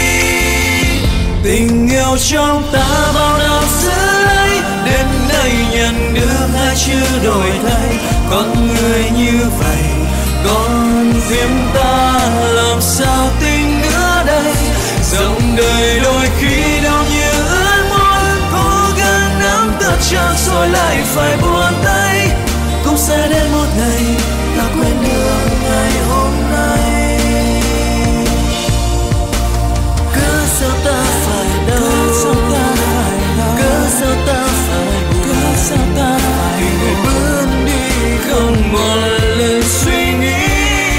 Tình yêu trong ta bao năm giữ lấy, đến nay nhận được hay chưa đổi thay. Con người như vậy, con tim ta làm sao tình nữa đây. Dòng đời đôi khi đâu như ước muốn, cố gắng nắm thật chặt rồi lại phải buông tay. Cũng sẽ đến một ngày ta quên được ngày hôm nay. Cớ sao ta phải đau, cớ sao ta phải đau, cớ sao ta phải buồn, cớ sao ta phải buồn. Người bước đi không một lời suy nghĩ.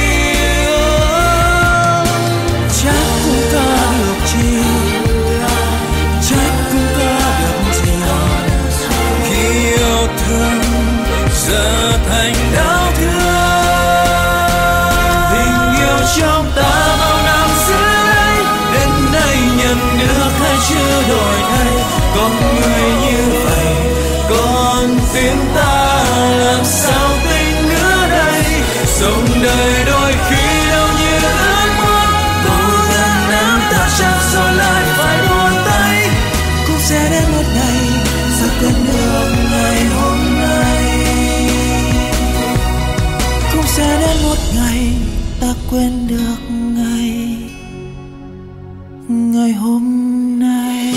Chắc cũng có được chi, chắc cũng có được gì khi yêu thương giờ thành đau thương. Tình yêu trong ta bao năm giữ lấy, đến nay nhận được hay chưa đổi thay. Con người như vậy, con tim ta làm sao tình nữa đây. Dòng đời đôi khi đâu như ước muốn, cố gắng nắm thật chặt rồi lại phải buông tay. Cũng sẽ đến một ngày sẽ quên được ngày hôm nay. Cũng sẽ đến một ngày ta quên được ngày ngày hôm nay.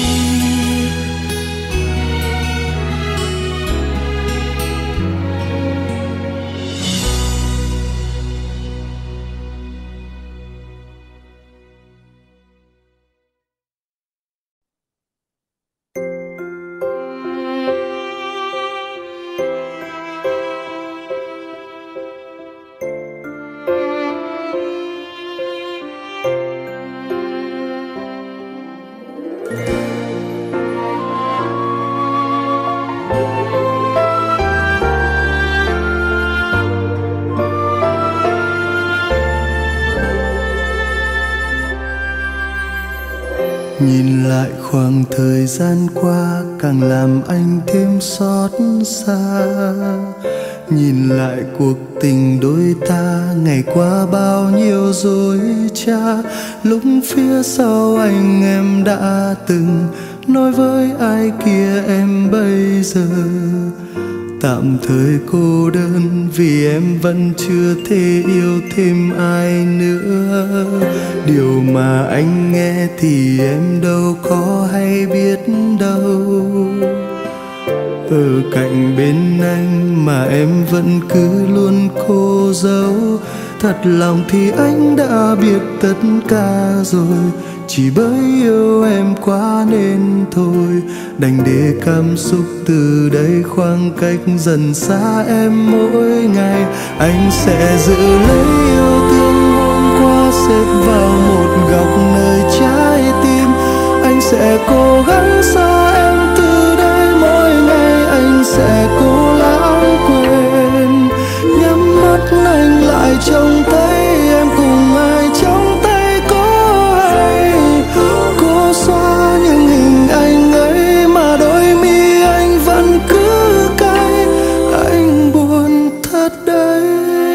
Nhìn lại khoảng thời gian qua càng làm anh thêm xót xa. Nhìn lại cuộc tình đôi ta ngày qua bao nhiêu dối trá. Lúc phía sau anh em đã từng nói với ai kia em bây giờ tạm thời cô đơn, vì em vẫn chưa thể yêu thêm ai nữa. Điều mà anh nghe thì em đâu có hay biết đâu. Ở cạnh bên anh mà em vẫn cứ luôn cô dâu. thật lòng thì anh đã biết tất cả rồi. Chỉ bởi yêu em quá nên thôi, đành để cảm xúc từ đây khoảng cách dần xa em mỗi ngày. Anh sẽ giữ lấy yêu thương hôm qua xếp vào một góc nơi trái tim. Anh sẽ cố gắng xa em từ đây mỗi ngày. Anh sẽ cố lãng quên, nhắm mắt anh lại trông thấy em cùng ai trong tay cô ấy. Cô xóa những hình ảnh ấy mà đôi mi anh vẫn cứ cay. Anh buồn thật đấy.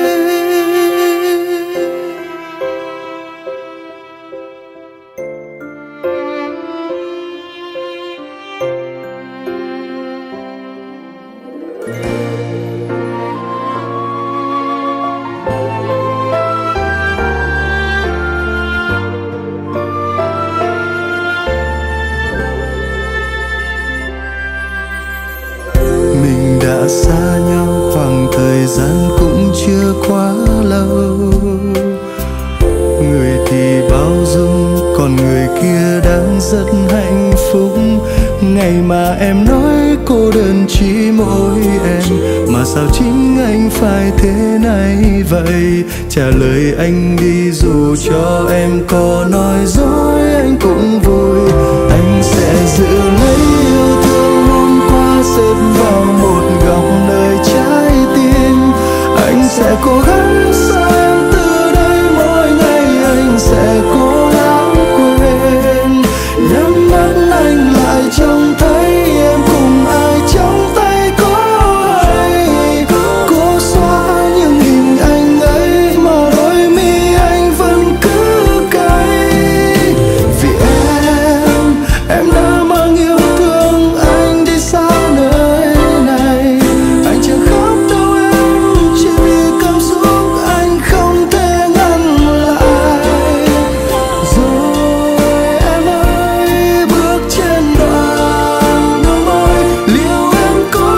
Mình đã xa nhau khoảng thời gian cũng chưa quá lâu. Người thì bao dung, còn người kia đang rất hạnh phúc. Ngày mà em nói cô đơn chỉ mỗi em, mà sao chính anh phải thế này vậy? Trả lời anh đi dù cho em có nói dối anh cũng vui. Anh sẽ giữ lấy yêu thương hôm qua xếp vào một góc nơi trái tim. Anh sẽ cố gắng xa em từ đây mỗi ngày. Anh sẽ cố gắng quên, nhắm mắt anh lại trông thấy em cùng ai trong tay cô ấy. Cô xóa những hình ảnh ấy mà đôi mi anh vẫn cứ cay. Vì em, em đã mang yêu thương anh đi xa nơi này. Anh chẳng khóc đâu em, chỉ vì cảm xúc anh không thể ngăn lại. Rồi em ơi, bước trên đoạn đôi môi, liệu em có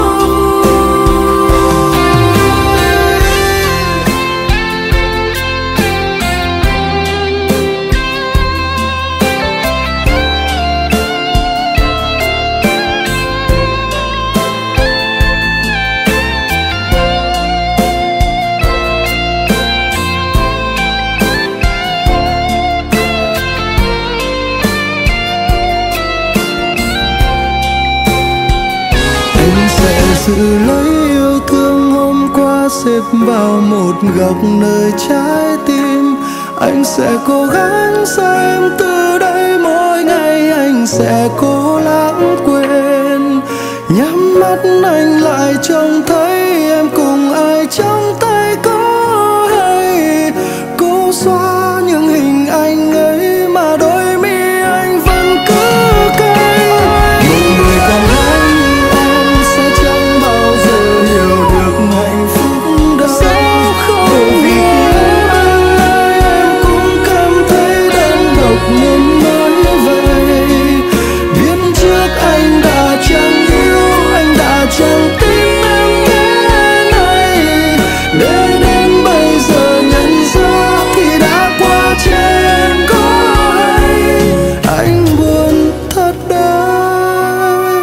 anh sẽ giữ lấy yêu thương hôm qua xếp vào một góc nơi trái tim. Anh sẽ cố gắng xa em từ đây mỗi ngày. Anh sẽ cố lãng quên, nhắm mắt anh lại trông thấy em cùng ai trong tay cô ấy. Cô xóa những hình ảnh ấy mà đôi mi anh vẫn cứ cay. Một người còn hay em sẽ chẳng bao giờ hiểu được hạnh phúc đâu. Bởi vì khi em ơi, em cũng cảm thấy đơn độc nên nói vậy. Biết trước anh đã chẳng yêu, anh đã chẳng tin em thế này. Để đến bây giờ nhận ra thì đã quá trễ em có hay. Anh buồn thật đấy.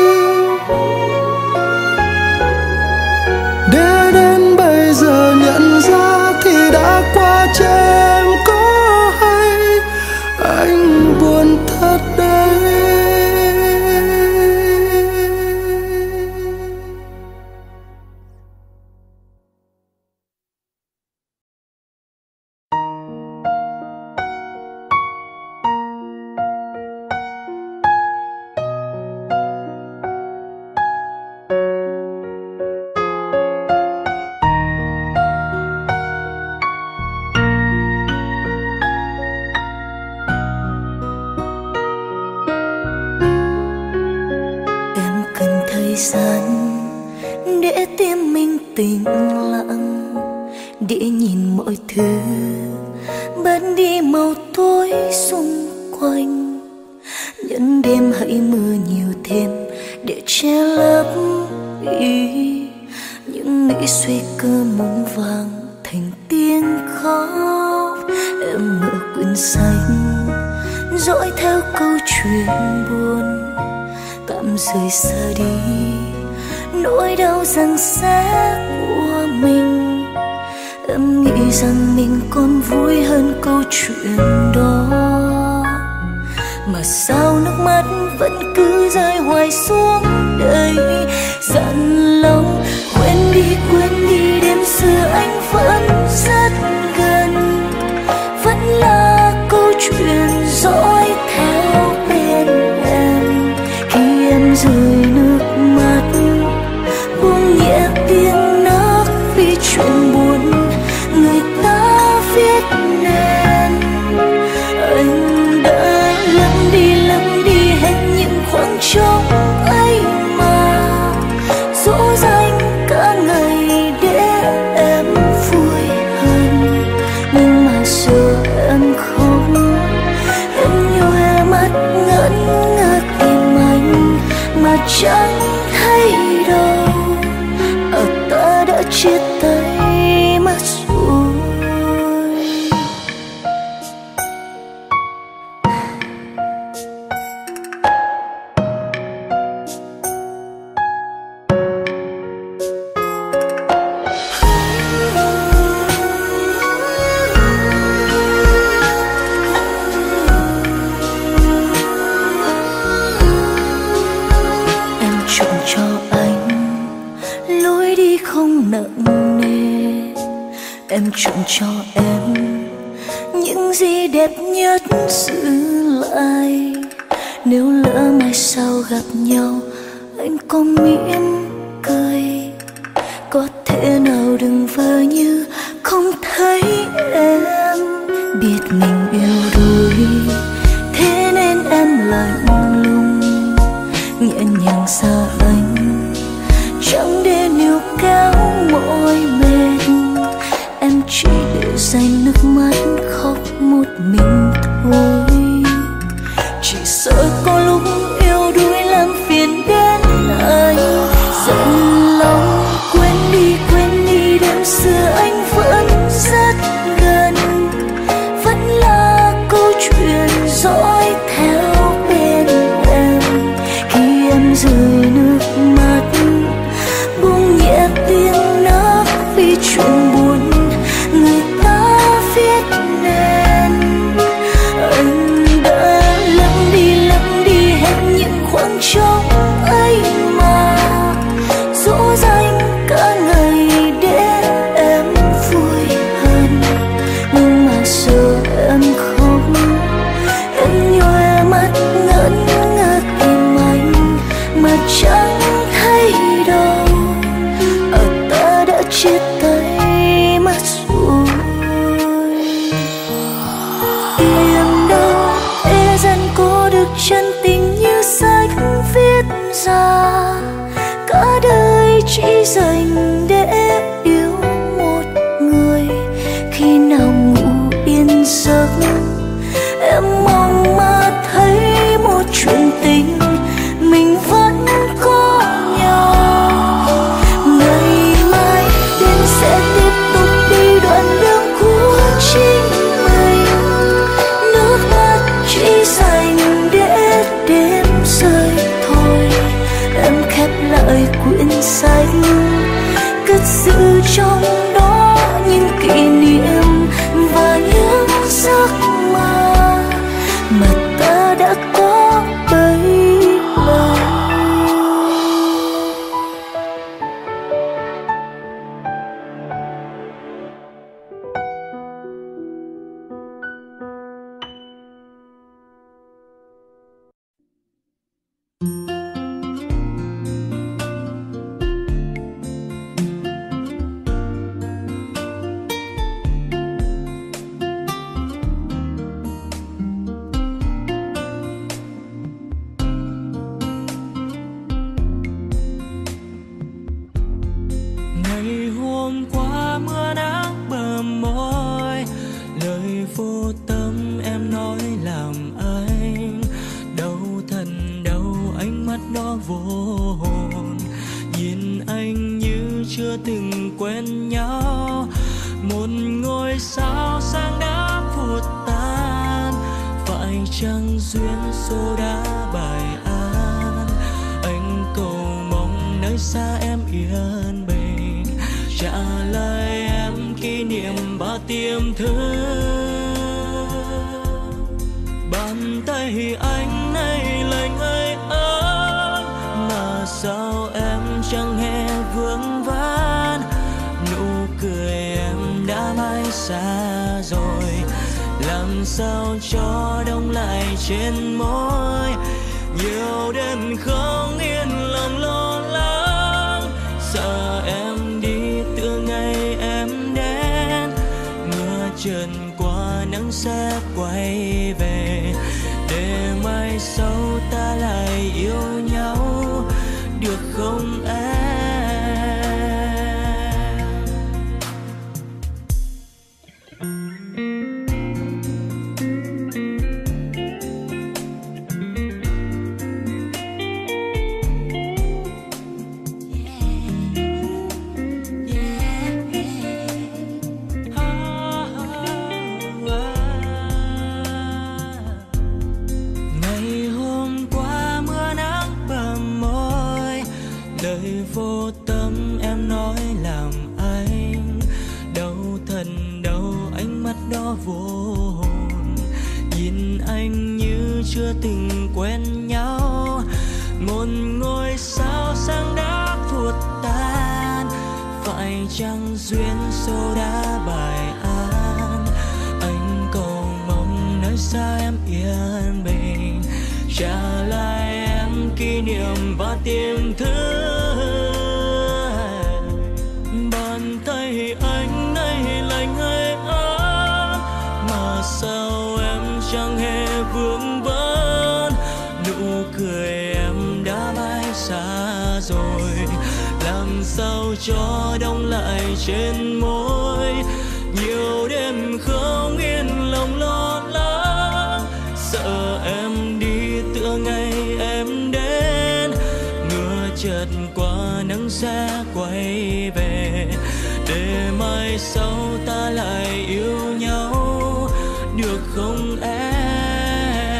Để đến bây giờ nhận ra thì đã quá trễ em có hay. Anh buồn thật đấy. Em cần thời gian để tim mình tĩnh lặng, để nhìn mọi thứ bớt đi màu tối xung quanh. Những đêm hãy mưa nhiều thêm để che lấp ý những nghĩ suy cơ muôn vàng thành tiếng khóc. Em mở quyển sách dõi theo câu chuyện buồn, tạm rời xa đi nỗi đau rằng sẽ của mình. Em nghĩ rằng mình còn vui hơn câu chuyện đó, mà sao nước mắt vẫn cứ rơi hoài xuống đây. Dặn lòng quên đi quên đi, đêm xưa anh vẫn rất gần, vẫn là câu chuyện dõi theo bên em. Khi em rơi nước mắt buông nhẹ tiếng nấc vì chuyện buồn người ta viết nên. Anh đã lấp đi lấp đi hết những khoảng trống ấy mà, dỗ dành cả ngày để em vui hơn. Nhưng mà giờ em không, em nhòe mắt ngẩn ngơ tìm anh mà chẳng thấy đâu. Ở ta đã chia tay mất rồi. Em chọn cho anh lối đi không nặng nề, em chọn cho em những gì đẹp nhất giữ lại. Nếu lỡ mai sau gặp nhau anh có mỉm cười, có thể nào đừng vờ như không thấy em. Biết mình yêu đuối thế nên em lạnh lùng nhẹ nhàng xa anh, chẳng để níu kéo mỏi mệt. Em chỉ để dành nước mắt khóc một mình thôi. Chỉ sợ có lúc yêu đuối làm phiền đến anh. Giận lòng quên đi quên đi, đêm xưa anh vẫn rất gần, vẫn là câu chuyện dõi theo bên em. Khi em rơi nước mắt buông nhẹ tiếng nấc vì chuyện buồn người ta viết nên. Anh đã lấp đi lấp đi hết những khoảng trống ấy mà, dỗ dành cả ngày để em vui hơn. Nhưng mà giờ em không, em nhòe mắt ngẩn ngơ tìm anh mà chẳng thấy đâu. Ở ta đã chia tay mất rồi. Tìm đâu để dần có được chân tình như sách viết ra, cả đời chỉ dành để yêu một người. Khi nào ngủ yên giấc em mong mà thấy một chuyện tình mình vẫn có nhau. Ngày mai đêm sẽ tiếp tục đi đoạn đường của chính mình, nước mắt chỉ dành để đêm rơi thôi. Em khép lại quyển sách, cất giữ trong đó những kỷ niệm và những giấc mơ mà ta đã có bấy lâu. người sao sáng đã vụt tan, phải chăng duyên số đã bài an. Anh cầu mong nơi xa em yên bình, trả lời em kỷ niệm bao tiêm thương. Bàn tay anh nay lạnh ơi ớn, mà sao em chẳng hề vương vấn. Nụ cười em đã mãi xa rồi, làm sao cho đông lại trên môi. Nhiều đêm không yên lòng lo lắng, sợ em đi từ ngày em đến. Mưa trần qua nắng sẽ quay về, để mai sau ta lại yêu nhau được không em? Vô tâm em nói làm anh đau thần đau, ánh mắt đó vô hồn. Nhìn anh như chưa từng quen nhau, một ngôi sao sáng đã vụt tan, phải chăng duyên số đã bài an. Anh cầu mong nơi xa em yên bình, trả lại em kỷ niệm và tiềm thức. Bàn tay anh nay lạnh hơi ấm, mà sao em chẳng hề vương vấn. Nụ cười em đã mãi xa rồi, làm sao cho đông lại trên môi. Nhiều đêm không yên lòng lo lắng, sợ em đi tựa ngày em đến. Mưa chợt qua nắng sẽ quay về, để mai sau ta lại yêu nhau được không em?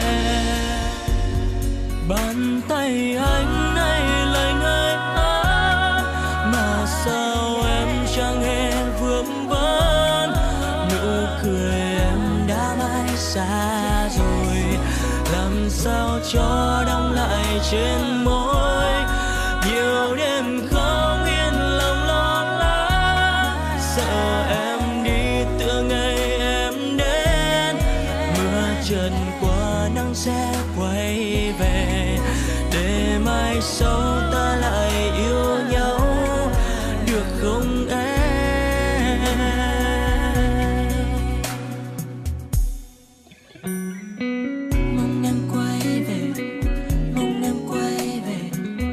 Bàn tay anh nay lạnh ơi ấm, mà sao em chẳng hề vương vấn. Nụ cười em đã mãi xa rồi, làm sao cho đông lại trên môi. Nhiều đêm không yên lòng lo lắng, sợ em đi tựa ngày em đến. Mưa trần qua nắng sẽ quay về, để mai sau ta lại yêu nhau được không em? Mong em quay về, mong em quay về,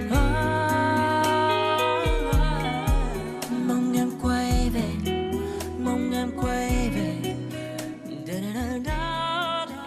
mong em quay về, mong em quay về. Da, da, da, da, da.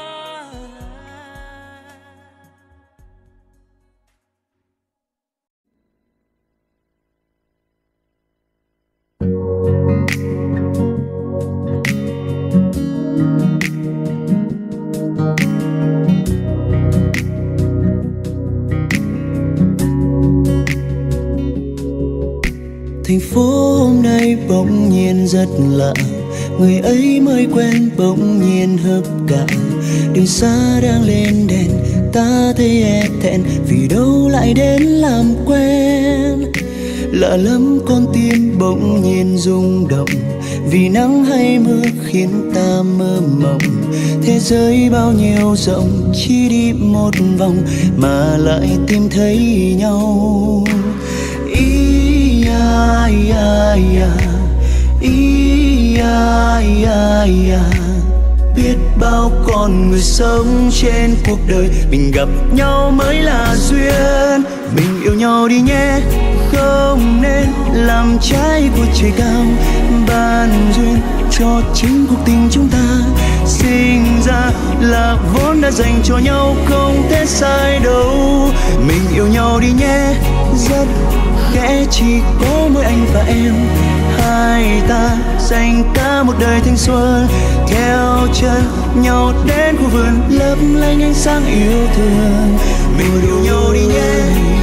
Thành phố hôm nay bỗng nhiên rất lạ, người ấy mới quen bỗng nhiên hợp cả. Đường xa đang lên đèn, ta thấy e thẹn vì đâu lại đến làm quen. Lạ lắm con tim bỗng nhiên rung động, vì nắng hay mưa khiến ta mơ mộng. Thế giới bao nhiêu rộng, chỉ đi một vòng mà lại tìm thấy nhau. Ý à, ý à, ý à, ý à, ý à, ý à. Biết bao con người sống trên cuộc đời, mình gặp nhau mới là duyên. Mình yêu nhau đi nhé, không nên làm trái của trời cao. Ban duyên cho chính cuộc tình chúng ta, sinh ra là vốn đã dành cho nhau, không thể sai đâu. Mình yêu nhau đi nhé, rất khẽ chỉ có mỗi anh và em. hai ta dành cả một đời thanh xuân theo chân nhau đến khu vườn lấp lánh ánh sáng yêu thương. Mình yêu nhau đi nhé,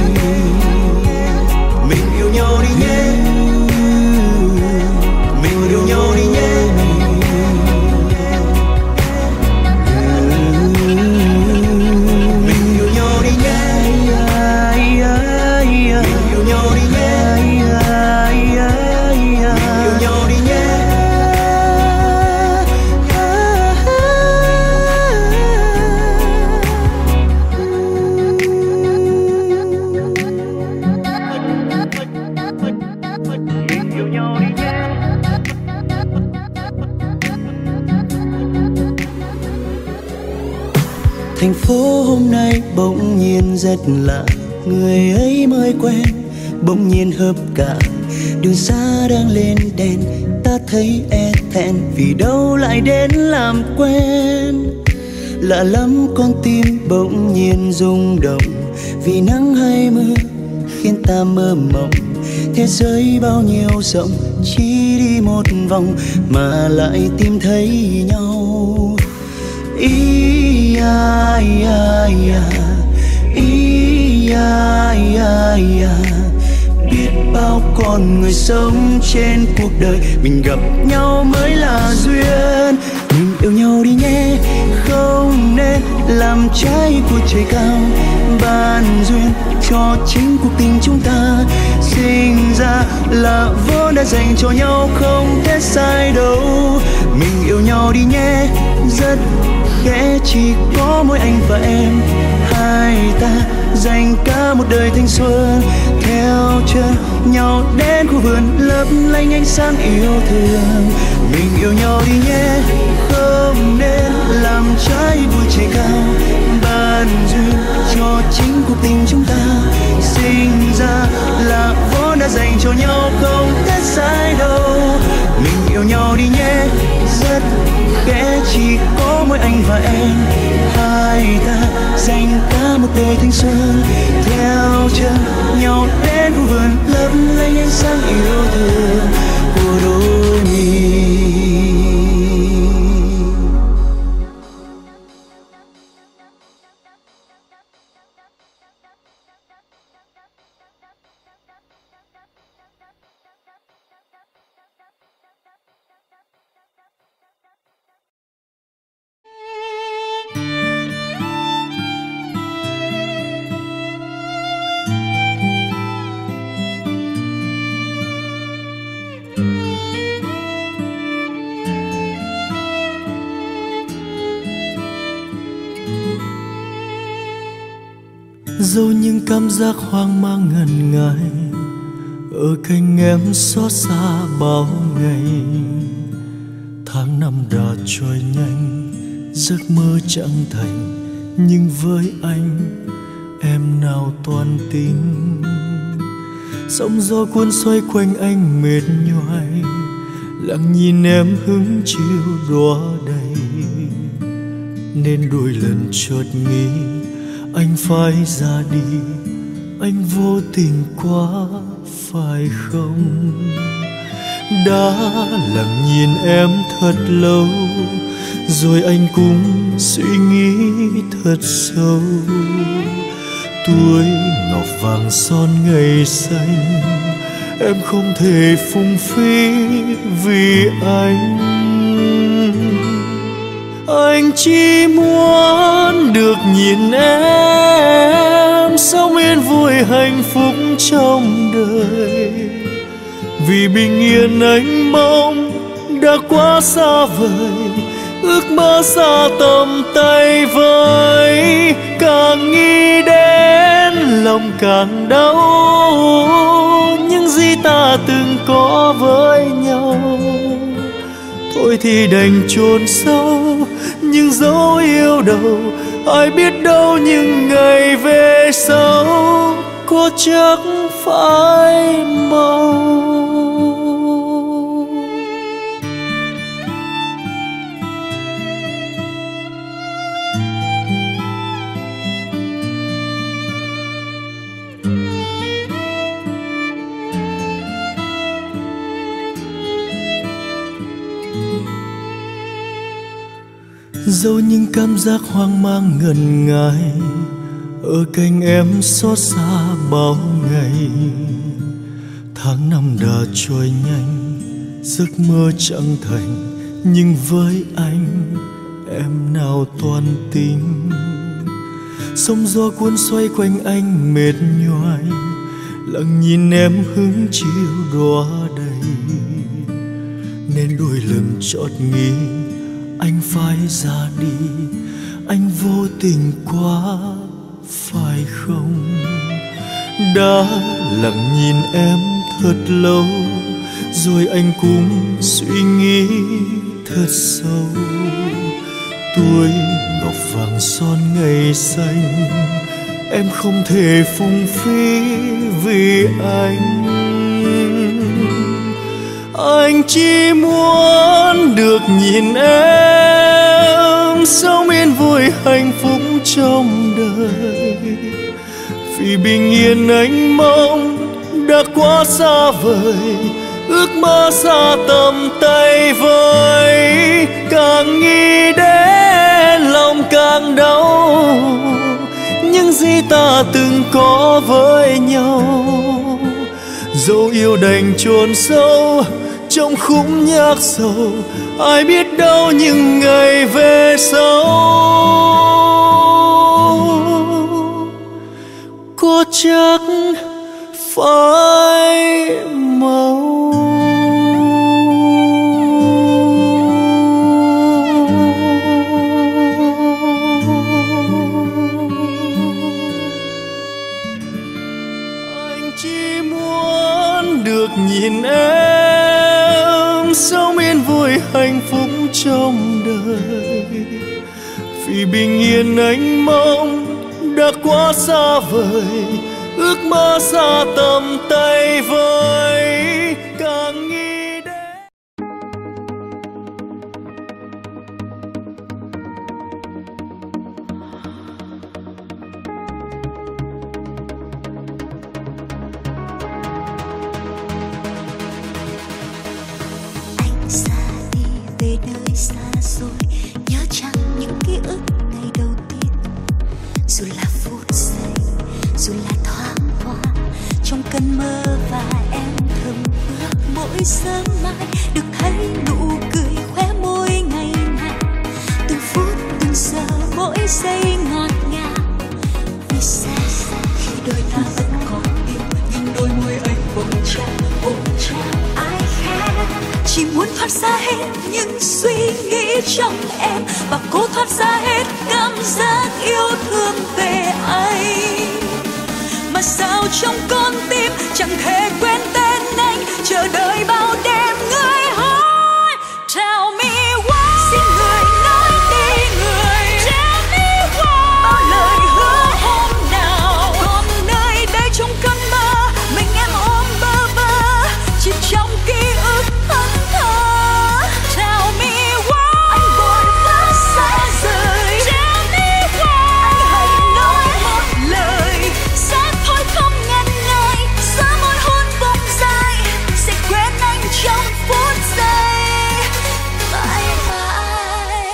mình yêu nhau đi nhé, mình yêu nhau đi nhé. Thành phố hôm nay bỗng nhiên rất lạ, người ấy mới quen bỗng nhiên hợp cả. Đường xa đang lên đèn, ta thấy e thẹn vì đâu lại đến làm quen. Lạ lắm con tim bỗng nhiên rung động, vì nắng hay mưa khiến ta mơ mộng. Thế giới bao nhiêu rộng, chỉ đi một vòng mà lại tìm thấy nhau. Ý à, ý à, ý à, ý à, ý à, ý à. Biết bao con người sống trên cuộc đời, mình gặp nhau mới là duyên. Mình yêu nhau đi nhé, không nên làm trái của trời cao. Ban duyên cho chính cuộc tình chúng ta, sinh ra là vốn đã dành cho nhau, không thể sai đâu. Mình yêu nhau đi nhé, rất khẽ chỉ có mỗi anh và em. Hai ta dành cả một đời thanh xuân theo chân nhau đến khu vườn lấp lánh ánh sáng yêu thương. Mình yêu nhau đi nhé, không nên làm trái vui trời cao. Ban duyên cho chính cuộc tình chúng ta, sinh ra là vốn đã dành cho nhau, không thể sai đâu. Mình yêu nhau đi nhé, rất khẽ chỉ có mỗi anh và em. Hai ta dành cả một đời thanh xuân theo chân nhau đến khu vườn lấp lánh ánh sáng yêu thương của đôi mình. Dẫu những cảm giác hoang mang ngần ngại ở cạnh em xót xa bao ngày, tháng năm đã trôi nhanh, giấc mơ chẳng thành. Nhưng với anh em nào toàn tin, sóng gió cuốn xoay quanh anh mệt nhoài, lặng nhìn em hứng chiều đóa đầy. Nên đôi lần chợt nghĩ anh phải ra đi, anh vô tình quá phải không? Đã lặng nhìn em thật lâu, rồi anh cũng suy nghĩ thật sâu. Tuổi ngọc vàng son ngày xanh, em không thể phung phí vì anh. Anh chỉ muốn được nhìn em sống yên vui hạnh phúc trong đời. Vì bình yên anh mong đã quá xa vời, ước mơ xa tầm tay với. Càng nghĩ đến lòng càng đau, những gì ta từng có với nhau. Thôi thì đành chôn sâu những dấu yêu đầu, ai biết đâu những ngày về sau có chắc phải màu. dẫu những cảm giác hoang mang ngần ngại ở cạnh em xót xa bao ngày. Tháng năm đã trôi nhanh, giấc mơ chẳng thành, nhưng với anh em nào toàn tình. Sóng gió cuốn xoay quanh anh mệt nhoài, lặng nhìn em hứng chiều đóa đầy. Nên đôi lần chót nghĩ anh phải ra đi, anh vô tình quá phải không? Đã lặng nhìn em thật lâu, rồi anh cũng suy nghĩ thật sâu. Tuổi ngọc vàng son ngày xanh, em không thể phung phí vì anh. Anh chỉ muốn được nhìn em sống yên vui hạnh phúc trong đời. Vì bình yên anh mong đã quá xa vời, ước mơ xa tầm tay với. Càng nghĩ đến lòng càng đau, những gì ta từng có với nhau. Dẫu yêu đành chôn sâu trong khúc nhạc sầu, ai biết đâu những ngày về sau có chắc phải màu. Anh chỉ muốn được nhìn em sống yên vui hạnh phúc trong đời. Vì bình yên anh mong đã quá xa vời, ước mơ xa tầm tay với. Càng nghĩ đến anh ra đi về nơi xa xôi, nhớ chăng những ký ức ngày đầu tiên. Dù là phút giây, dù là thoáng qua trong cơn mơ, và em thầm ước mỗi sớm mai được thấy nụ cười khóe môi ngày nào. Từng phút từng giờ mỗi giây ngọt ngào. Vì sao khi đôi ta vẫn còn yêu, nhưng đôi môi anh bỗng trao bỗng trao ai khác. Chỉ muốn thoát ra hết những suy nghĩ trong em, và cố thoát ra hết cảm giác yêu thương về anh. Mà sao trong con tim chẳng thể quên tên anh, chờ đợi bao đêm người hỏi tell me why. Xin người nói đi người tell me why. Bao lời hứa hôm nào còn nơi đây trong cơn mơ, mình em ôm bơ vơ chìm trong ký ức thẫn thờ. Tell me why. Anh vội vã xa rời tell me why. Anh hãy nói một lời sẽ thôi không ngần ngại, sớm một hôn vòng dài sẽ quên anh trong phút giây. Mãi mãi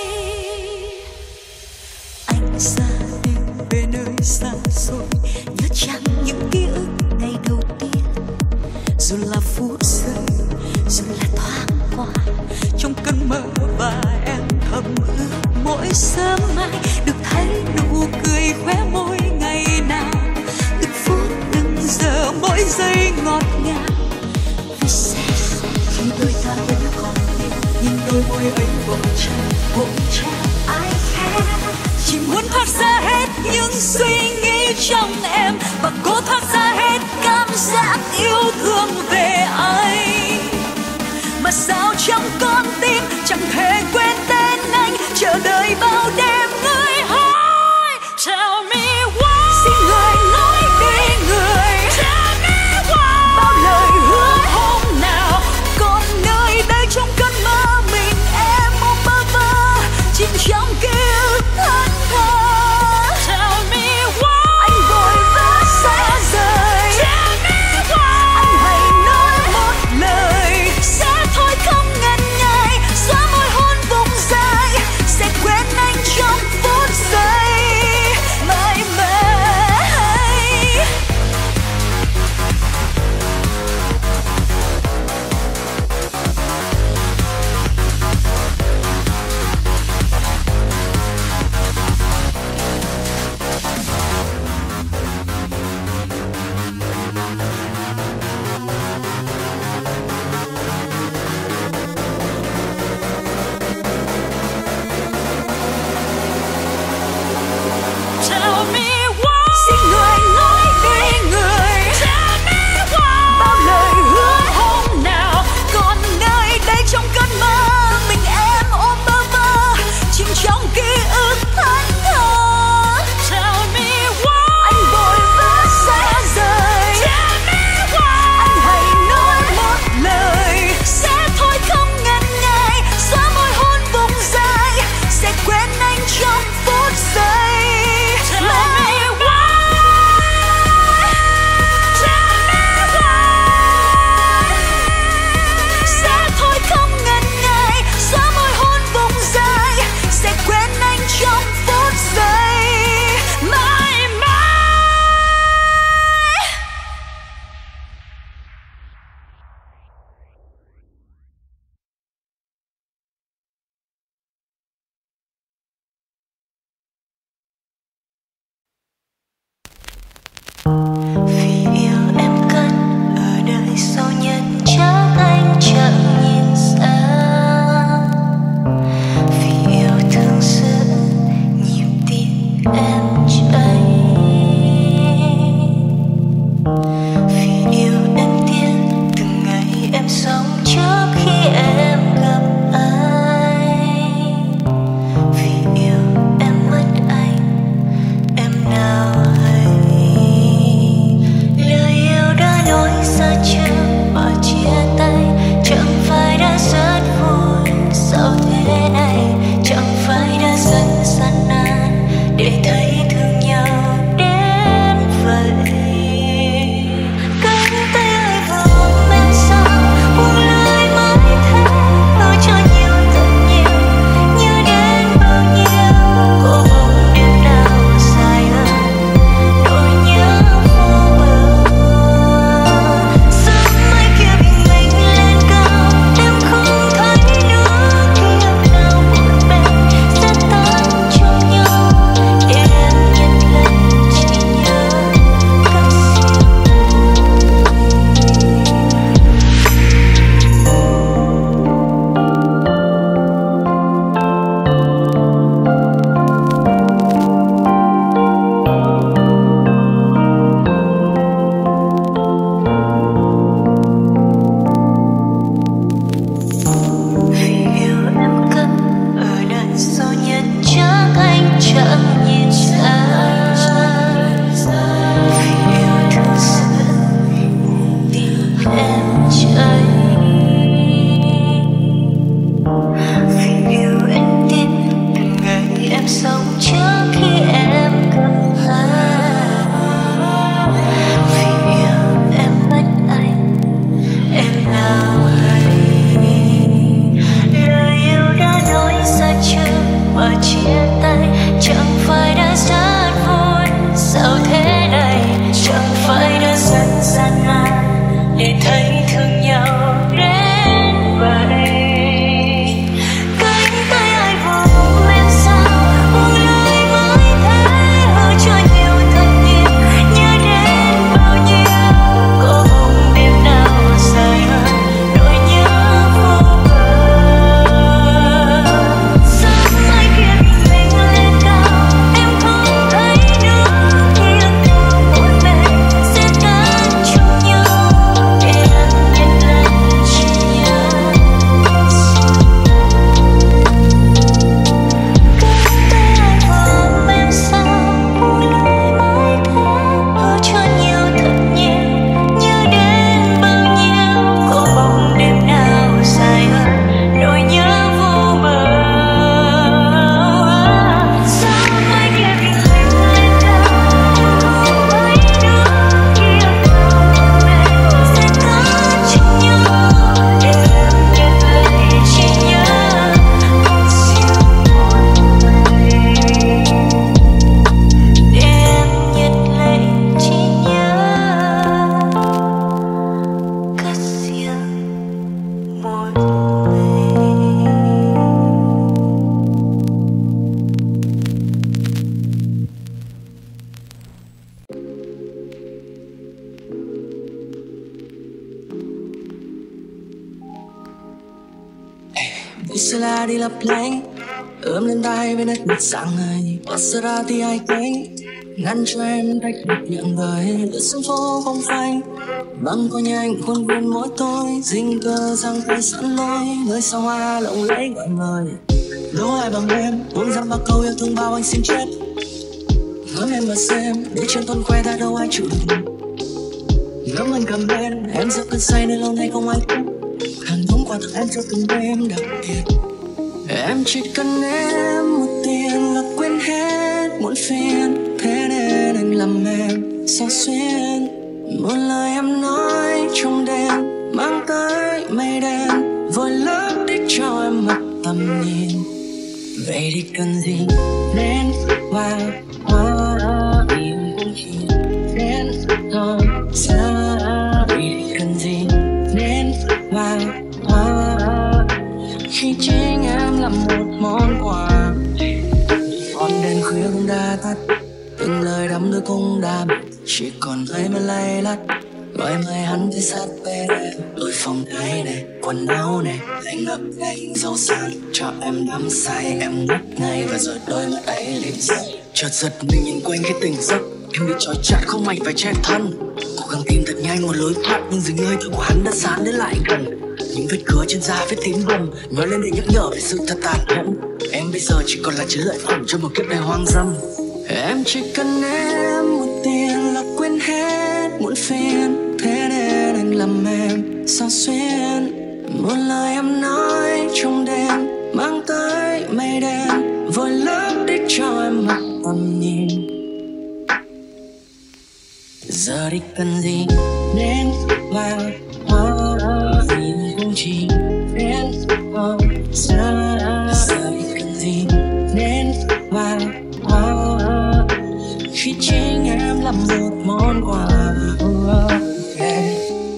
anh ra đi về nơi xa xôi, nhớ chăng những ký ức ngày đầu tiên. Dù là phút giây, dù là thoáng qua trong cơn mơ, và em thầm ước mỗi sớm mai được thấy nụ cười khóe môi ngày nào. Từng phút từng giờ mỗi giây ngọt ngào. Vì sao khi đôi ta vẫn còn yêu, nhưng đôi môi ấy bỗng trao bỗng trao ai khác. Chỉ muốn thoát ra hết những suy nghĩ trong em, và cố thoát ra hết cảm giác yêu thương về anh. Mà sao trong con tim chẳng thể quên tên anh, chờ đợi bao đêm người hỏi tell me why. Xin người nói đi người tell me why. Bao lời hứa hôm nào còn nơi đây trong cơn mơ, mình em ôm bơ vơ chìm trong ký ức thẫn thờ. Tell me why. Anh vội vã xa rời tell me why. Anh hãy nói một lời sẽ thôi không ngần ngại, là đi lấp lánh, ướm lên tay với nét mặt sáng ngời. Maserati hai cánh ngăn cho em cách được nhận lời. Lướt xuống phố không phanh, băng qua nhanh khuôn viên mỗi tối. Dinh cơ răng tay sẵn lối, người sao hoa lộng lẫy gọi mời. Đố ai bằng em, buông dăm ba câu yêu thương bao anh xin chết. Ngắm em mà xem, để trên tuần khoe ta đâu ai chịu được. Ngắm anh cầm bên, em rất cơn say nên lâu nay không ai thích. Hàn thống quà tặng em cho từng đêm đặc biệt. Em chỉ cần em một tiền là quên hết muộn phiền. Thế nên anh làm em sao xuyên. Một lời em nói trong đêm mang tới mây đen, vội lấp đi cho em mất tầm nhìn. Vậy thì cần gì nên vàng hoa yêu cũng chỉ đến thôi xa. Vậy thì cần gì nên vàng hoa khi chính em là một món quà. Còn đèn khuya cũng đã tắt, từng lời đắm đuối cũng đã mất, chỉ còn thấy mà lay lắt. Gọi mời hắn tới sát bên em, đôi phòng thái này, quần áo này, anh ngập ngành dầu sáng cho em đắm say. Em ngất ngay và rồi đôi mắt ấy liệm dậy. Chợt giật mình nhìn quanh cái tỉnh giấc, em bị trói chặt không mảnh phải che thân. Cố gắng tìm thật nhanh một lối thoát, nhưng dường hơi thở của hắn đã sán đến lại gần. Những vết cứa trên da vết tím bầm nói lên để nhắc nhở về sự thật tàn nhẫn. Em bây giờ chỉ còn là chiến lợi phẩm cho một kiếp đầy hoang dâm. Em chỉ cần em một tiền là quên hết muộn phiền. Thế nên anh làm em sao xuyên. Một lời em nói trong đêm mang tới mây đen, vội lấp đi cho em mất tầm nhìn. Giờ đi cần gì nên vàng hoa vì không chỉ đến không xa. Giờ đi cần gì nên vàng hoa khi chính em là một món quà. Okay.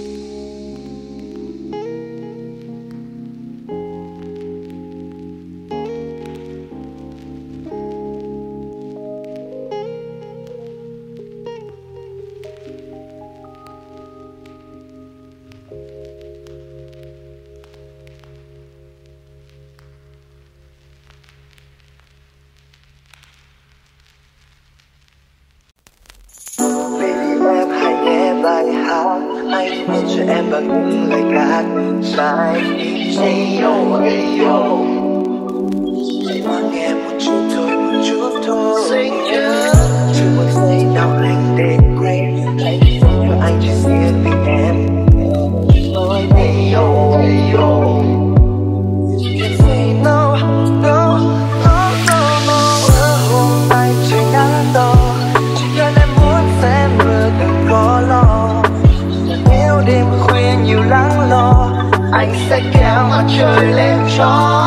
Bài hát anh viết cho em bằng những lời ca bài say yo yo chỉ muốn nghe một chút thôi, một chút thôi. Xin nhớ chưa một giây nào anh để quên, hãy dành cho anh chỉ riêng vì em. Nói đi yo yo say no no no no no. Hôm nay trời nắng to, chỉ cần em muốn xem mưa đừng có lo. Nếu đêm khuya nhiều lắng lo, anh sẽ kéo mặt trời lên cho.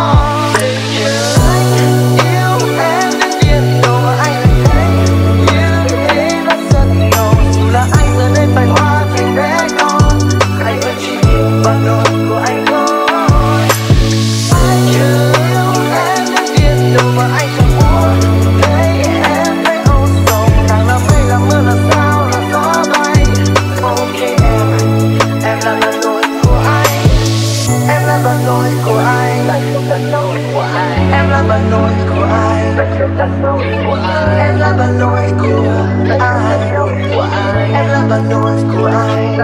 Anh yêu em đến điên đầu mà anh lại thấy như thế đã rất ngầu. Dù là anh giờ đây phải hóa thành bé con, anh vẫn chỉ yêu bản nỗi của anh thôi. Anh yêu em đến điên đầu mà anh chẳng muốn thấy em thấy âu sầu. Càng là mây là mưa là sao là gió bay. Ok em, em là bản lỗi của anh. Em là bản lỗi của anh. Em là bản lỗi của anh. Em là bản lỗi của anh. Em là bản lỗi của anh.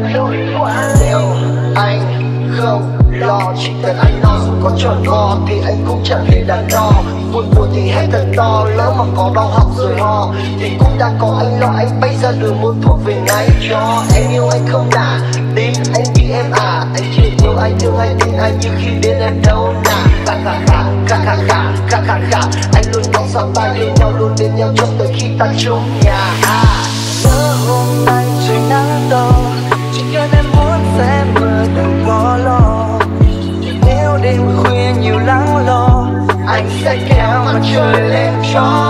Anh không lo, chỉ cần anh nói dù có tròn vo thì anh cũng chẳng hề đắn đo. Buồn buồn thì hết thật to, lỡ mà có đau họng rồi ho thì cũng đã có anh lo. Anh bay ra đường muốn thuốc về ngay cho em yêu anh không nả tin anh vì em à. Anh chỉ yêu anh thương anh tin anh như khi đến em đâu nả. Khả khả khả khả khả khả khả khả khả anh luôn mong sao ta yêu nhau luôn bên nhau cho tới khi ta chung nhà. Lỡ hôm nay trời nắng to, chỉ cần em muốn xem mưa đừng có lo. Nếu đêm khuya nhiều lắng lo, anh sẽ kéo mặt trời lên cho.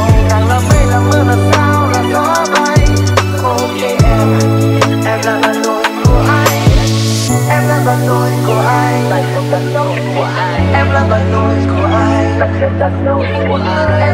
Em là đâu của ai.